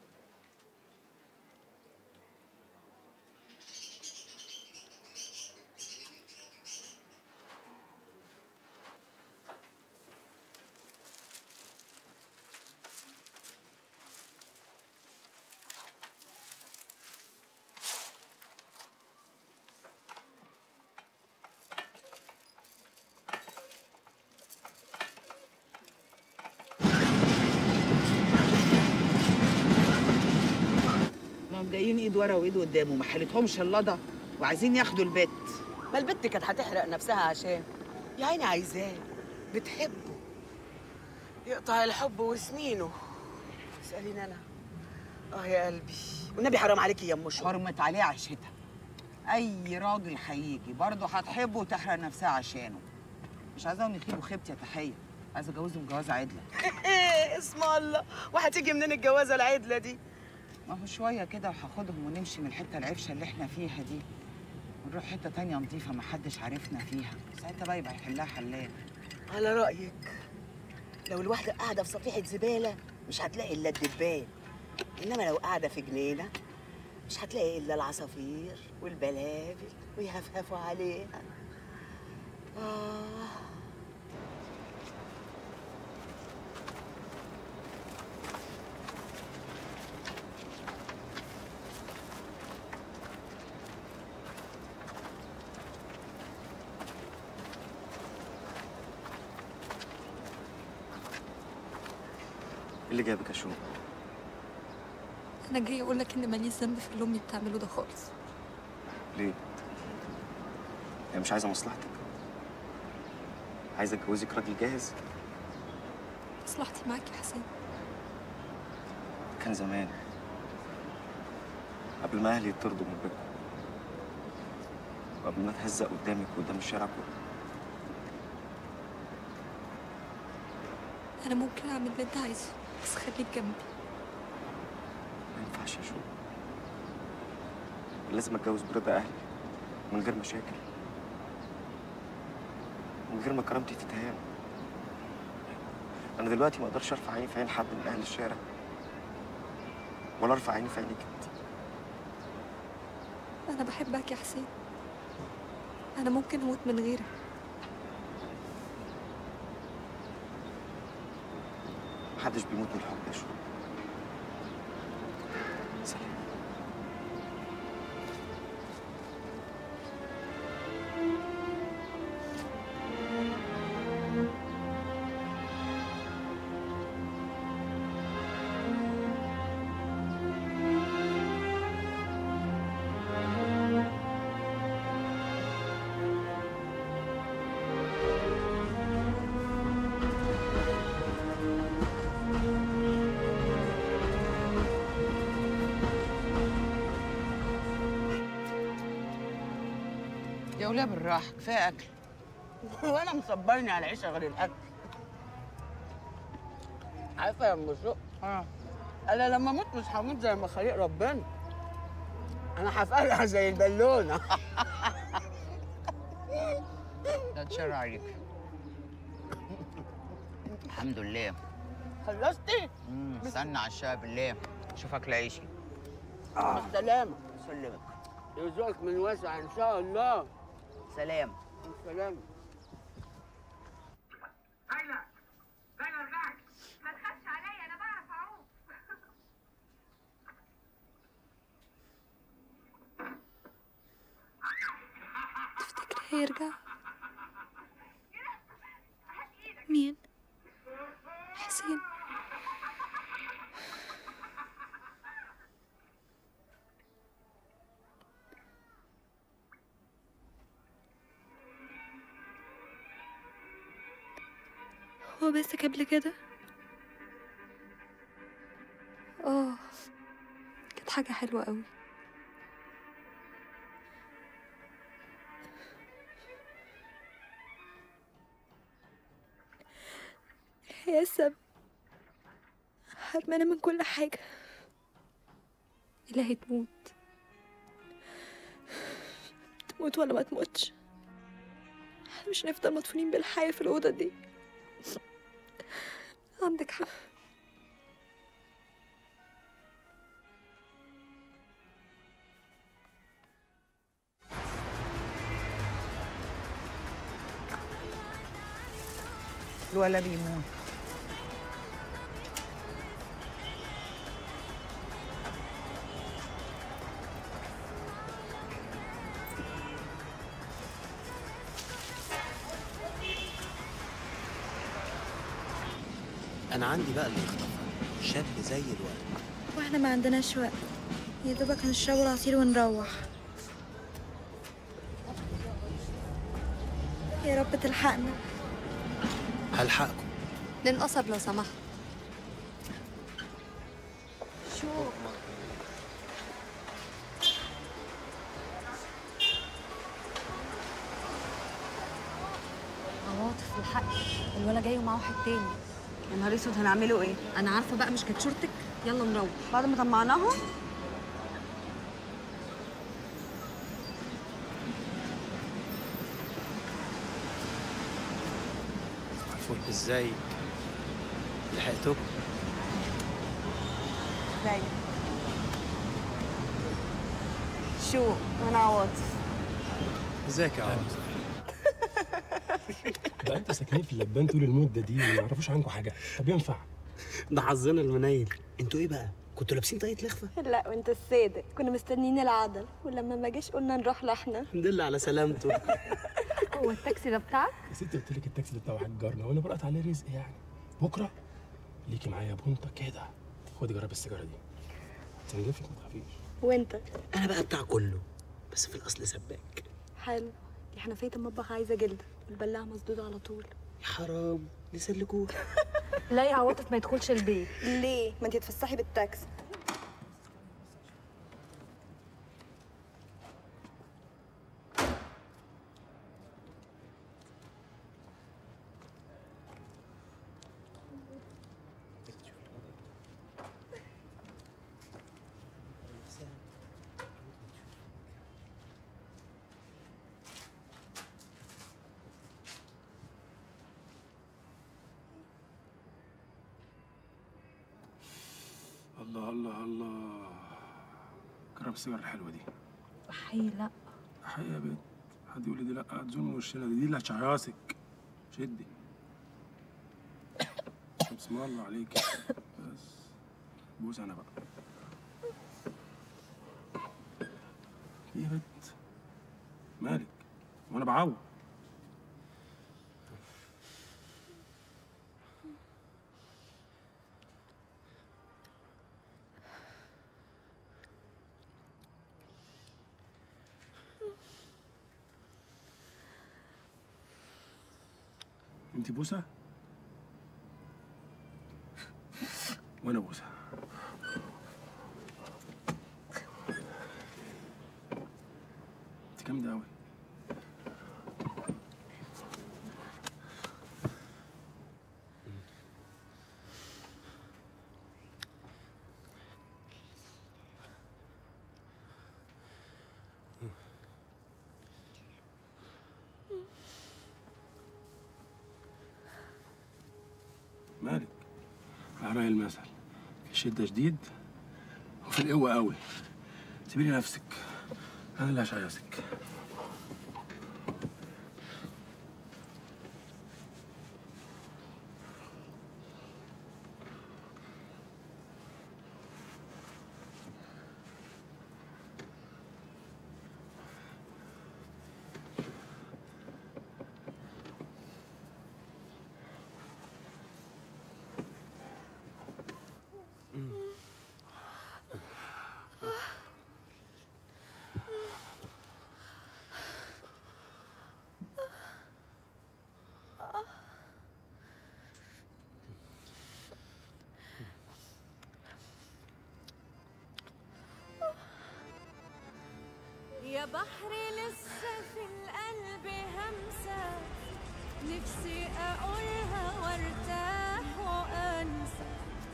جايين ايد ورا وايد قدام وما حلتهمش اللضا وعايزين ياخدوا البت. ما البت كانت هتحرق نفسها عشان يا عيني عايزاه، بتحبه، يقطع الحب وسنينه. اسأليني انا. اه يا قلبي، والنبي حرام عليكي يا ام شو. حرمت عليه عشتها. اي راجل هيجي برضه هتحبه وتحرق نفسها عشانه. مش عايزاهم يخيبوا خيبتي يا تحيه، عايزه اجوزهم جوازه عدله. اسم الله، وهتيجي منين الجوازه العدله دي؟ ما هو شويه كده وهاخدهم ونمشي من الحته العفشه اللي احنا فيها دي، ونروح حته تانيه نظيفه محدش عارفنا فيها، ساعتها بقى يبقى يحلها حلال. على رايك لو الواحده قاعده في صفيحه زباله مش هتلاقي الا الدبان، انما لو قاعده في جنينه مش هتلاقي الا العصافير والبلابل ويهفهفوا عليها. آه. ايه اللي جابك يا شو؟ انا جاي اقول لك ان ماليش ذنب في اللي امي بتعمله ده خالص. ليه؟ هي مش عايزه مصلحتك؟ عايزه اتجوزك راجل جاهز؟ مصلحتي معاك يا حسين. كان زمان قبل ما اهلي يطردوا من بيتكم، وقبل ما اتهزق قدامك وقدام الشارع كله. انا ممكن اعمل اللي انت عايزه بس خليك جنبي. ما ينفعش يا شو، لازم اتجوز برضا اهلي من غير مشاكل، من غير ما كرامتي تتهان. انا دلوقتي ما اقدرش ارفع عيني في عين حد من اهل الشارع، ولا ارفع عيني في عينيك انت. انا بحبك يا حسين، انا ممكن اموت من غيرك. محدش بيموت من الحب يا شو. سلام. قولها بالراحه، كفايه اكل. وانا مصبرني على العيشه غير الاكل. عارفه يا ام شوق؟ اه انا لما اموت مش هموت زي ما خليق ربنا. انا هفقلع زي البالونه. ده اتشر عليك. الحمد لله. خلصتي؟ امم استنى على الشقه بالله اشوفك العيشي. مع السلامه. سلمك. يرزقك من واسع ان شاء الله. سلام. سلام. ليلى ليلى ارجعي، ما تخافش عليا، انا بعرف اعوم. تفتكر هيرجع؟ مين؟ حسين. هو بسك قبل كده؟ اه كانت حاجة حلوة قوي. هي السبب، حرمانة من كل حاجة. إلهي تموت، تموت ولا ما تموتش، احنا مش هنفضل مدفونين بالحياة في الأوضة دي. عندك حق. الولا بيموت. انا عندي بقى اللي يخطفها، شاب زي الولد. واحنا ما عندناش وقت، يا دوبك هنشرب العصير ونروح. يا رب تلحقنا. هلحقكم. للقصب لو سمحت. شو عواطف الحق، الولا جاي ومعاه واحد تاني. يا نهار اسود، هنعمله ايه؟ انا عارفه بقى، مش كانت شورتك؟ يلا نروح بعد ما طمعناهم. عفوا ازاي لحقتكم؟ ازاي؟ شو انا عواطف. ازيك يا عواطف؟ ده انتوا ساكنين في اللبان طول المده دي وما يعرفوش عنكم حاجه. طب ينفع؟ ده حظنا المنيل. انتوا ايه بقى؟ كنتوا لابسين طاقية لخفه؟ لا وانت السادة، كنا مستنيين العدل، ولما ما جاش قلنا نروح لحنا. الحمد لله على سلامته. هو التاكسي ده بتاعك؟ يا ستي قلت لك التاكسي ده بتاع واحد جارنا وانا برقت عليه رزق يعني. بكره ليكي معايا بونطه كده. خدي جرب السيجاره دي تنجفك ما تخافيش. وانت؟ انا بقى بتاع كله بس في الاصل سباك. حلو. دي حنفيه المطبخ عايزه جلده والبلاعه مسدوده على طول. يا حرام نسلكوه. لا يا عواطف ما يدخلش البيت. ليه؟ ما انت تفسحي بالتاكسي. الله الله الله، جرب السيجاره الحلوه دي. حي لا. حي يا بنت، حد يقول لي دي لا هتزول من وشنا، دي دي اللي هتشعيصك. شدي. بسم الله عليك. بس بوس انا بقى. ايه يا بنت؟ مالك؟ وانا بعوض. انت بوسه وانا بوسه. انت جامده قوي. مالك؟ على رأي المثل، في الشدة شديد وفي القوة قوي. سيبي لي نفسك، أنا اللي هشيصك. يا بحري لسه في القلب همسة، نفسي أقولها وارتاح وأنسى.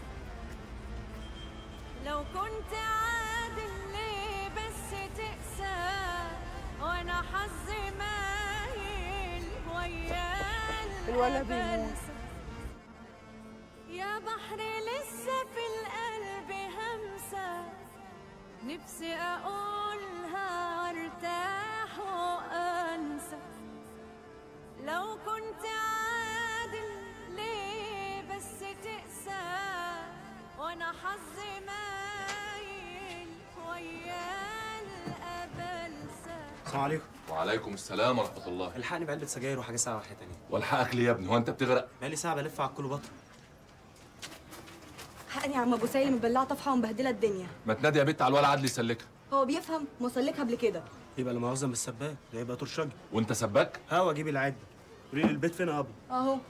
لو كنت عادل ليه بس تقسى، وأنا حظي مايل ويا الولد بلسة. يا بحري لسه في القلب همسة، نفسي أقولها وارتاح وأنسى. لو كنت عادل ليه بس تقسى، وأنا حظي مايل ويا الأبلسة. السلام عليكم. وعليكم السلام ورحمة الله. الحقني بعلبة سجاير وحاجة ساعة واحدة تانية. والحقك ليه يا ابني؟ هو أنت بتغرق؟ بقالي ساعة بلف على الكل بطل. حقني يا عم ابو سالم، مبلعه طفحه ومبهدله الدنيا. ما تنادي يا بنت على الولا عدلي يسلكها. هو بيفهم؟ مسلكها قبل كده. يبقى لا مؤاخذة مش سباك، ده يبقى ترشجي. وأنت سباك؟ هوا أجيب العدة. قولي لي البيت فين يا أبا؟ اهو.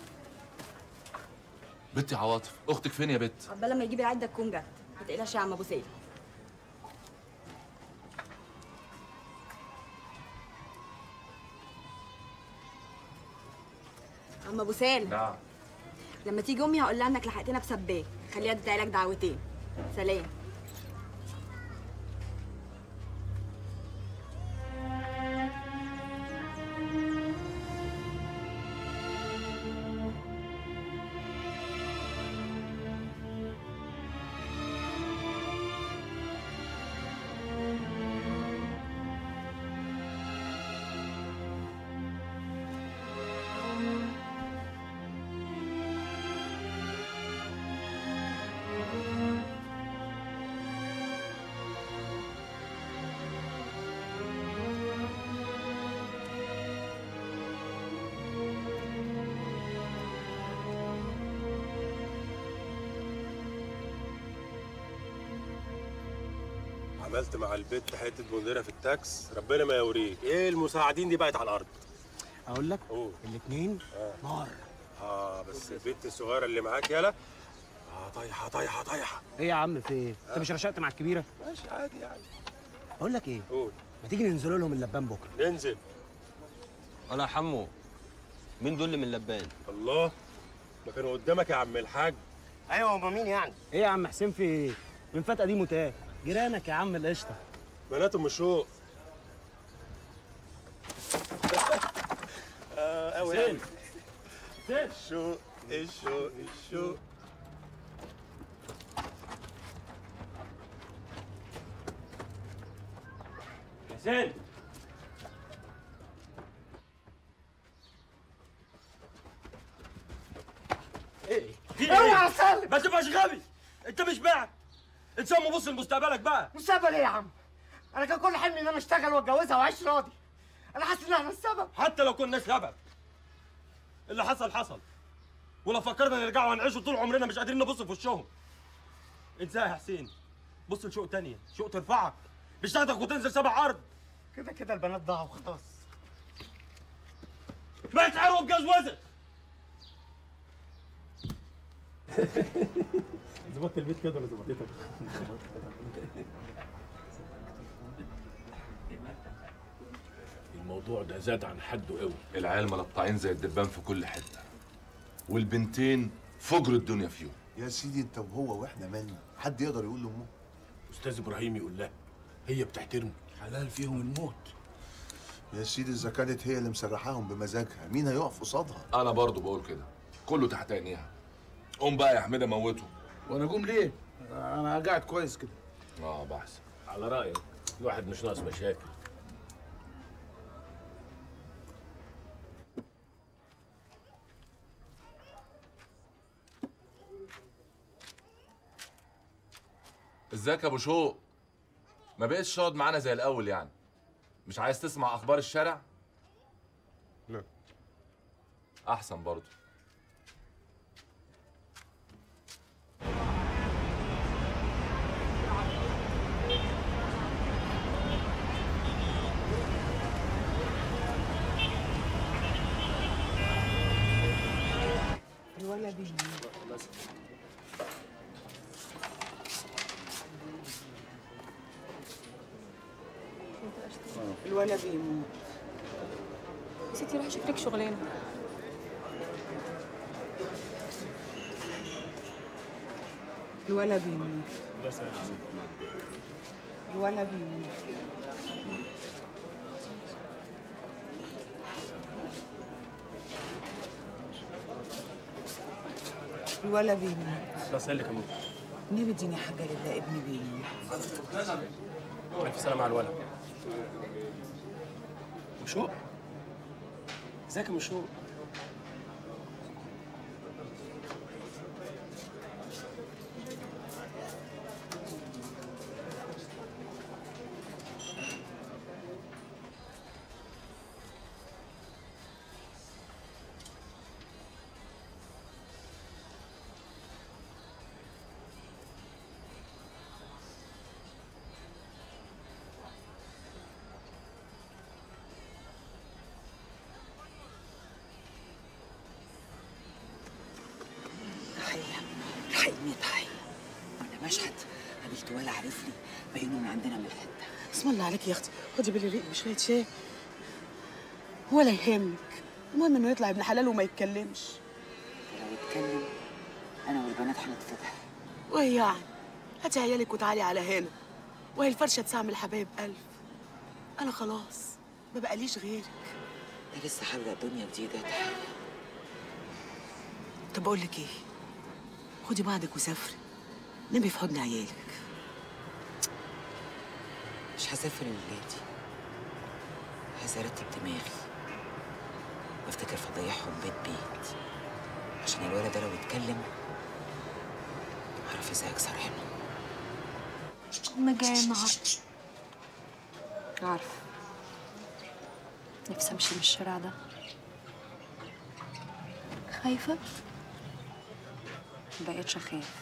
بنتي عواطف، أختك فين يا بنت؟ عقبال لما يجيب العده تكون جت. ما تقلقش يا عم ابو سالم. عم ابو سالم. نعم. لما تيجي امي هقول لها انك لحقتنا بسباك، خليها تدعي لك دعوتين. سلام. عملت مع البت حته مديره في التاكس، ربنا ما يوريك. ايه المساعدين دي بقت على الارض. أقول لك الاثنين آه. نار. اه بس البت الصغيره اللي معاك يالا اه طايحه طايحه طايحه. إيه يا عم في إيه؟ أنت مش رشقت مع الكبيرة؟ ماشي عادي يعني. أقول لك إيه؟ قول. ما تيجي ننزلوا لهم اللبان بكرة. ننزل. انا يا حمو، مين دول اللي من لبان؟ الله، ما كانوا قدامك يا عم الحاج. أيوه هما مين يعني؟ إيه يا عم حسين في إيه؟ من فات قديم وتاه. جيرانك يا عم القشطة. بنات ام الشوق. اه قوي حسين. الشوق الشوق الشوق. حسين. ايه؟ اوعى يا سالم. ما تبقاش غبي، انت مش بعد. انسان مبص لمستقبلك بقى. مستقبل ايه يا عم؟ انا كان كل حلمي ان انا اشتغل واتجوزها واعيش راضي. انا حاسس ان احنا السبب. حتى لو كنا سبب، اللي حصل حصل. ولو فكرنا نرجع ونعيشوا طول عمرنا مش قادرين نبص في وشهم. انساها يا حسين، بص لشوق تانية، شوق ترفعك مش تاخدك وتنزل سبع ارض. كده كده البنات ضاعوا خلاص. بقت عروق جوزت. ظبطت البيت كده ولا ظبطتك؟ الموضوع ده زاد عن حده قوي. العيال ملطعين زي الدبان في كل حتة، والبنتين فجر الدنيا فيهم. يا سيدي انت وهو واحنا مالنا، حد يقدر يقول لامه؟ استاذ ابراهيم يقول لها، هي بتحترمه، حلال فيهم الموت. يا سيدي اذا كانت هي اللي مسرحاهم بمزاجها، مين هيقف قصادها؟ انا برضو بقول كده، كله تحت عينيها. قوم بقى يا حميده موته. وانا اقوم ليه؟ انا قاعد كويس كده. اه بحسن. على رايك الواحد مش ناقص مشاكل. ازيك يا ابو شوق؟ ما بقتش تقعد معانا زي الاول يعني؟ مش عايز تسمع اخبار الشارع؟ لا. احسن برضه. الولد بيموت. الولد بيموت. يا ستي روحي شوفي لك شغلانه. الولد بيموت. الولد بيموت. الولد بيموت. بس اللي كمان. النبي اديني حاجه لله ابني بيموت. الف سلامة على الولد. مشوق؟ ازيك يا مشوق؟ حقيقي تحية. وانا مشهد قابلت ولا عارفني باينه من عندنا من الحته. اسم الله عليك يا اختي، خدي بالي ريق بشويه شاي. ولا يهمك، المهم انه يطلع ابن حلال وما يتكلمش. لو اتكلم انا والبنات هنتفتح. وايه يعني؟ هاتي عيالك وتعالي على هنا، وهي الفرشه تسعمل حبايب الف. انا خلاص ما بقاليش غيرك. انا لسه هبدا دنيا جديده يا تحية. طب اقول لك ايه؟ خدي بعضك وسافري، نامي في حضن عيالك. مش هسافر الليله دي، عايزه ارتب دماغي وافتكر فضايحهم بيت بيت، عشان الولد ده لو اتكلم اعرف ازاي اكسر عينه. أمي جاية النهاردة. عارفة نفسي أمشي من الشارع ده. خايفة؟ مبقتش أخاف.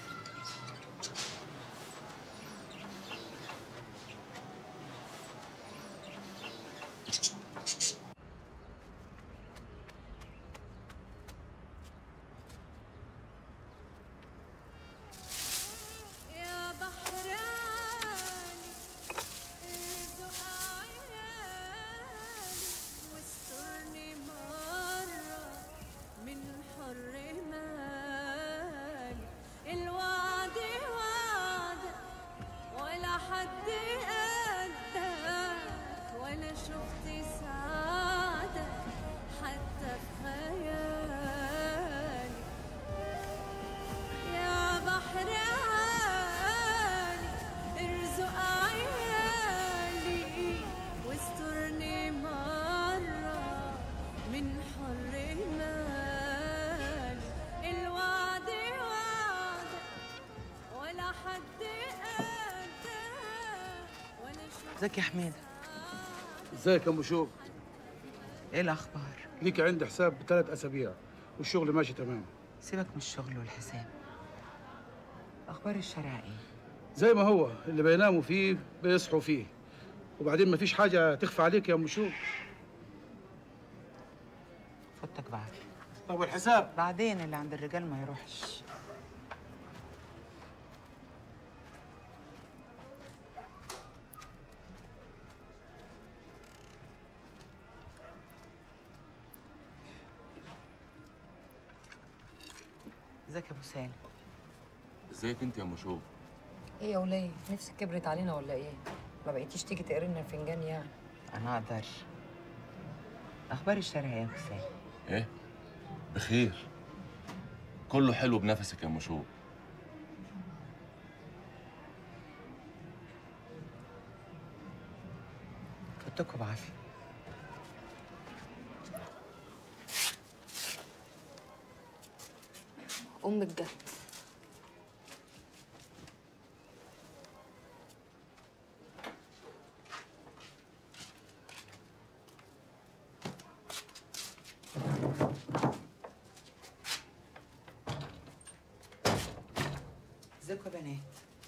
ازيك يا حميده؟ ازيك يا ام شوق؟ ايه الاخبار؟ ليك عندي حساب بثلاث اسابيع والشغل ماشي تمام. سيبك من الشغل والحساب. اخبار الشارع ايه؟ زي ما هو، اللي بيناموا فيه بيصحوا فيه، وبعدين مفيش حاجه تخفى عليك يا ام شوق. فوتك بعد. طب والحساب؟ بعدين، اللي عند الرجال ما يروحش. ازيك يا ابو سالم؟ ازيك انت يا ام شوق؟ ايه يا وليه؟ نفسك كبرت علينا ولا ايه؟ ما بقيتيش تيجي تقري لنا الفنجان يعني؟ انا اقدر. اخبار الشارع يا ابو سالم؟ ايه؟ بخير. كله حلو بنفسك يا ام شوق. فوتكوا بعافيه. امك جت. ازيكم يا بنات؟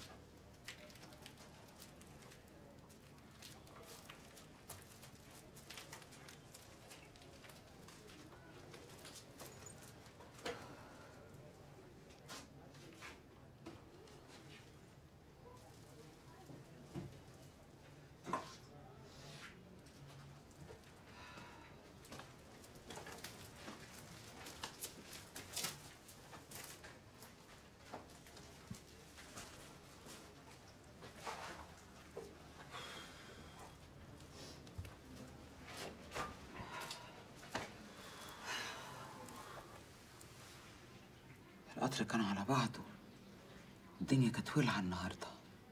القطر كان على بعضه، الدنيا كانت ولعة النهارده.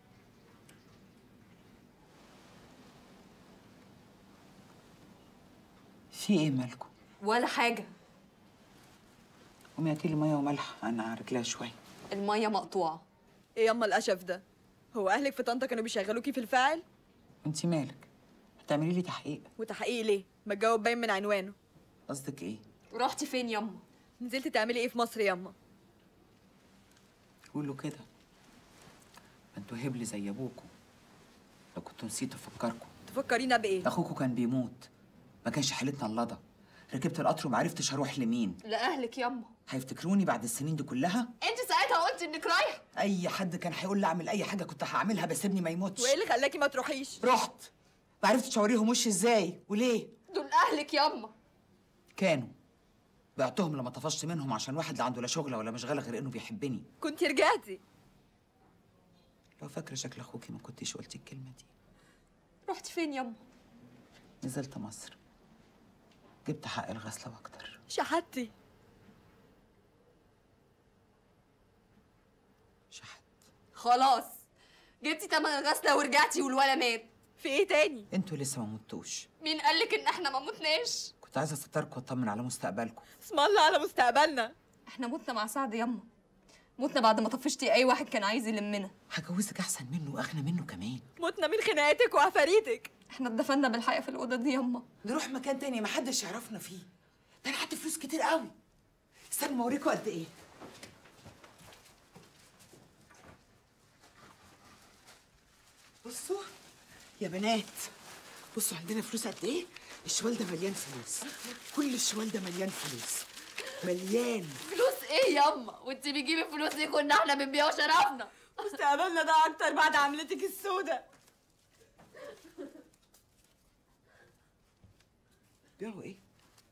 في ايه مالكم؟ ولا حاجه. قومي هاتي لي ميه وملح، انا على رجليها شويه. الميه مقطوعه. ايه ياما القشف ده؟ هو اهلك في طنطا كانوا بيشغلوكي في الفاعل؟ انتي مالك؟ هتعملي لي تحقيق. وتحقيق ليه؟ ما الجواب باين من عنوانه. قصدك ايه؟ رحتي فين ياما؟ نزلتي تعملي ايه في مصر ياما؟ قولوا كده. ما انتوا هبل زي ابوكوا. لو كنتوا نسيتوا افكركم. تفكرينا بايه؟ اخوكوا كان بيموت، ما كانش حالتنا اللضا. ركبت القطر وما عرفتش هروح لمين. لاهلك ياما. هيفتكروني بعد السنين دي كلها؟ انت ساعتها قلتي انك رايحه. اي حد كان هيقول لي اعمل اي حاجه كنت هعملها، بس ابني ما يموتش. وايه اللي خلاكي ما تروحيش؟ رحت. ما عرفتش اوريهم وشي ازاي وليه. دول اهلك ياما. كانوا. بعتهم لما طفشت منهم عشان واحد لا عنده لا شغله ولا مشغله غير انه بيحبني. كنتي رجعتي. لو فاكره شكل اخوكي ما كنتيش قلتي الكلمه دي. رحتي فين ياما؟ نزلت مصر، جبت حق الغسله واكتر. شحتي. شحت. خلاص جبتي تمن الغسله ورجعتي والولا مات. في ايه تاني؟ انتوا لسه ما متوش. مين قالك ان احنا ما متناش؟ كنت عايزه استطركم واطمن على مستقبلكم. اسم الله على مستقبلنا. احنا متنا مع سعد ياما. متنا بعد ما طفشتي اي واحد كان عايز يلمنا. هجوزك احسن منه واغنى منه كمان. متنا من خناقاتك وعفاريتك. احنا اتدفنا بالحقيقه في الاوضه دي ياما. نروح مكان تاني محدش يعرفنا فيه. ده انا قعدت فلوس كتير قوي. استنوا ما اوريكم قد ايه. بصوا يا بنات، بصوا عندنا فلوس قد ايه. الشوال ده مليان فلوس، كل الشوال ده مليان فلوس، مليان. فلوس ايه ياما؟ وانت بتجيبي الفلوس دي كنا احنا بنبيع شرفنا. مستقبلنا ده اكتر بعد عملتك السودة. بيعوا ايه؟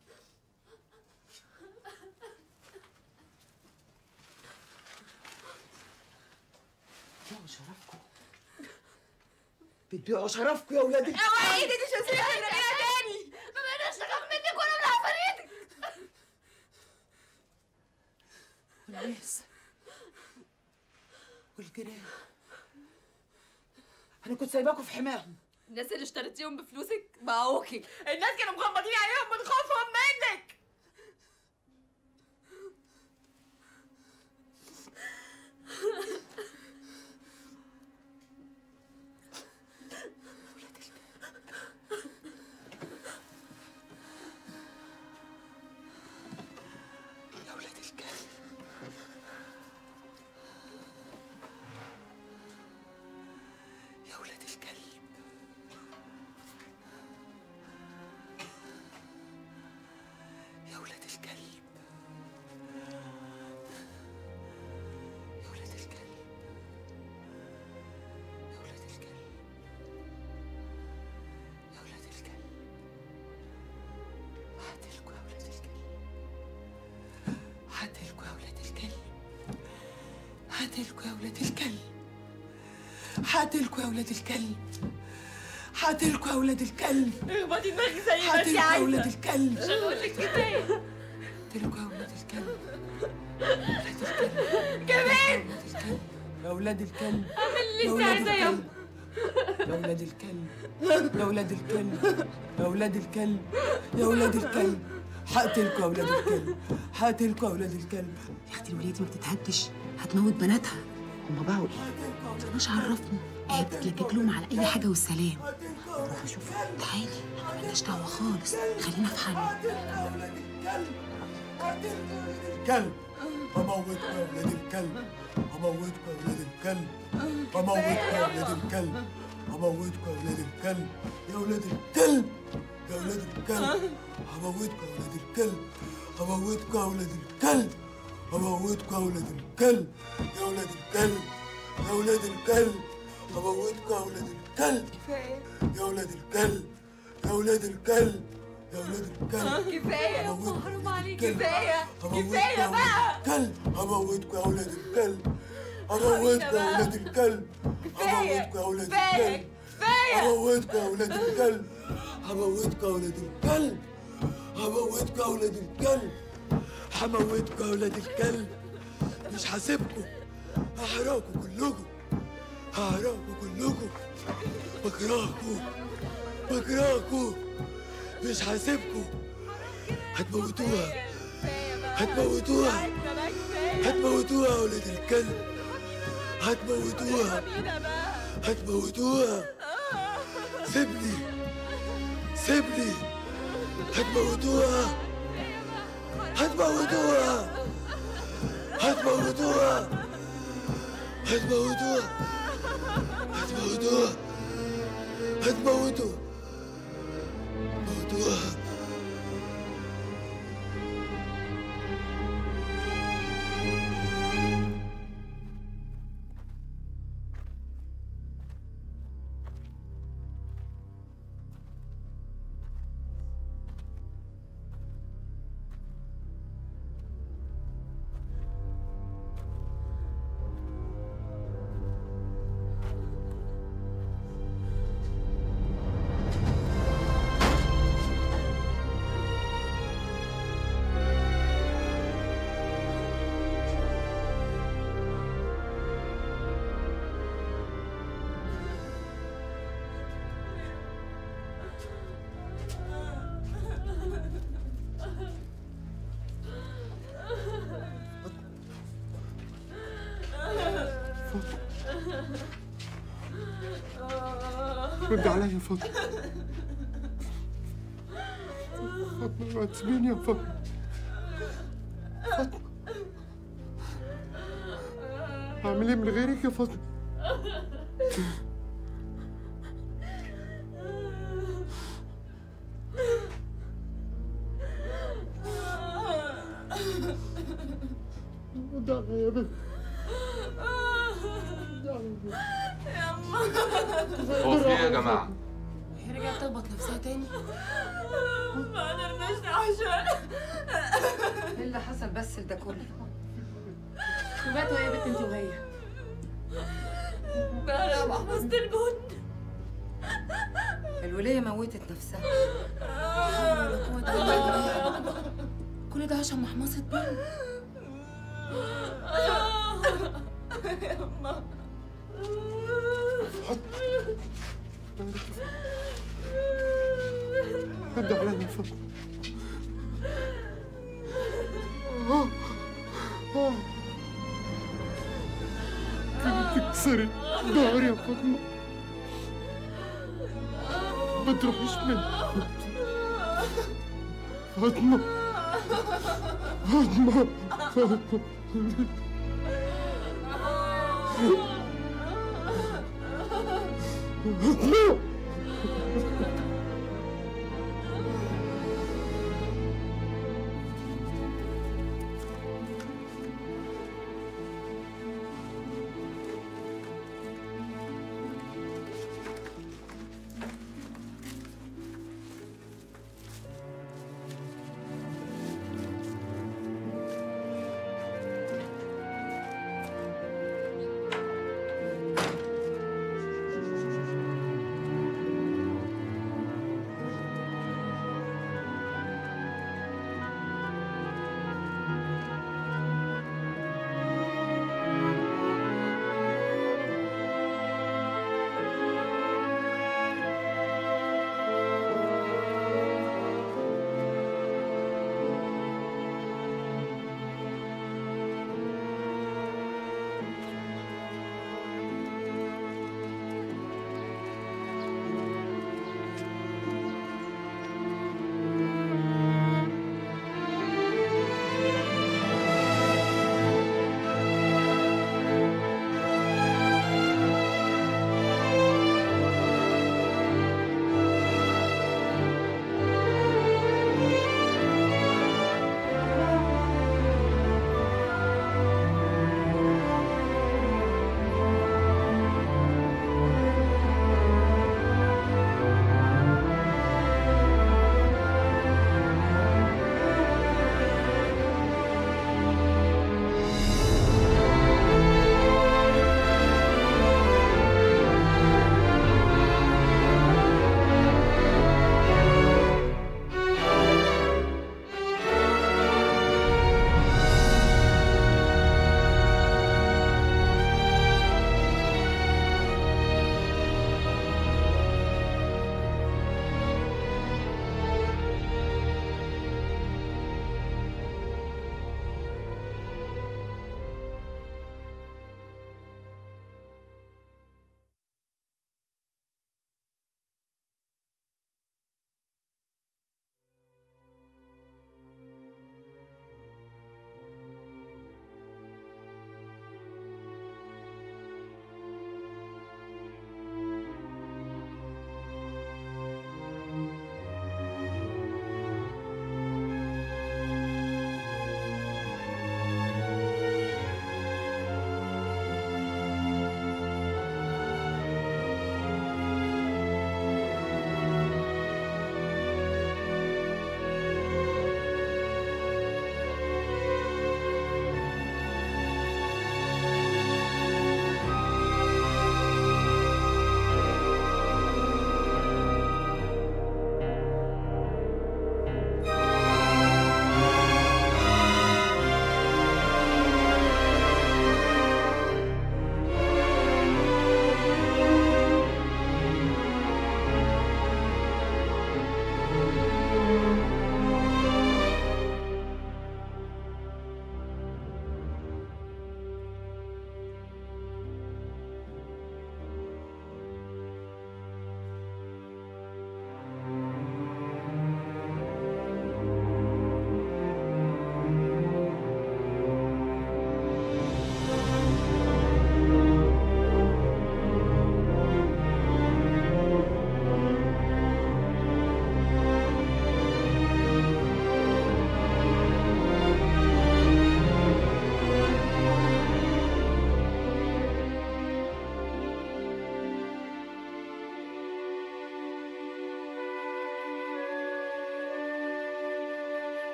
بتبيعوا شرفكم. بتبيعوا شرفكم يا ولاد. اوعي ايدك مش هسيبك ترميها تاني. ما بقيناش نخاف منك ولا من عفاريتك. والناس والجيران، انا كنت سايباكم في حماهم. الناس اللي اشتريتيهم بفلوسك باعوكي. الناس كانوا مغمضين عليهم من خوفهم منك. يا ولاد الكلب، يا ولاد الكلب، يا ولاد الكلب، يا ولاد الكلب، يا ولاد الكلب، يا ولاد الكلب، هاتلكوا يا ولاد الكلب، هاتلكوا يا ولاد الكلب، هاتلكوا يا ولاد الكلب، هاتلكوا يا ولاد الكلب، هاتلكوا يا ولاد الكلب. اخبطي دماغي زي ما انت هاتلكوا يا عايزه. ولاد الكلب. مش هنقول لك كفايه. هاتلكوا يا ولاد الكلب. كمان يا ولاد الكلب اعمل يا لي ولاد ساعة يا الكلب يا ولاد الكلب يا ولاد الكلب يا ولاد الكلب يا ولاد الكلب هقتلكوا يا ولاد الكلب هقتلكوا يا ولاد الكلب. يا اختي الولية دي ما بتتهدش، هتموت بناتها. هما باعوا ايه؟ مش عرفني، هي بتتلكك لهم على اي حاجه والسلام. روح اشوف. تعالي، مالناش دعوه خالص، خلينا في حالنا. كلب هموتكوا يا ولاد الكلب هموتكوا يا ولاد الكلب هموتكوا يا ولاد الكلب هموتكوا يا ولاد الكلب يا ولاد الكلب يا ولاد الكلب هموتكوا يا ولاد الكلب هموتكوا يا ولاد الكلب هموتكوا يا ولاد الكلب يا ولاد الكلب يا ولاد الكلب هموتكوا يا ولاد الكلب يا ولاد الكلب يا ولاد الكلب يا ولاد الكلب كفاية يا أبو، حرام عليك، كفاية كفاية بقى. كلب هموتكوا يا ولاد الكلب هموتكوا يا ولاد الكلب هموتكوا يا ولاد الكلب هموتكوا يا ولاد الكلب هموتكوا يا ولاد الكلب هموتكوا يا ولاد الكلب هموتكوا يا ولاد الكلب. مش هسيبكم، هحرقكم كلكم هحرقكم كلكم. بكرهكم بكرهكم مش هسيبكم. هتموتوها هتموتوها هتموتوها يا ولاد الكلب هتموتوها هتموتوها. سيبني سيبني هتموتوها هتموتوها هتموتوها هتموتوها هتموتوها هتموتوها موتوها. رد عليا يا فاطمة. فاطمة اوعي تسيبيني يا فاطمة. فاطمة أعمل إيه من غيرك يا فاطمة؟ رد عليا يا بنت. هو في ايه يا جماعه؟ هي رجعت تخبط نفسها تاني. ما قدرناش نعيشها. ايه اللي حصل بس لده كله؟ وباتوا ايه يا بنت انت وهي؟ بقى محفظة البن. الولية موتت نفسها. كل ده عشان محمصة بن. يا أما رد عليا يا فاطمة. تكسري ظهري يا فاطمة. ما تروحيش مني فاطمة. فاطمة فاطمة فاطمة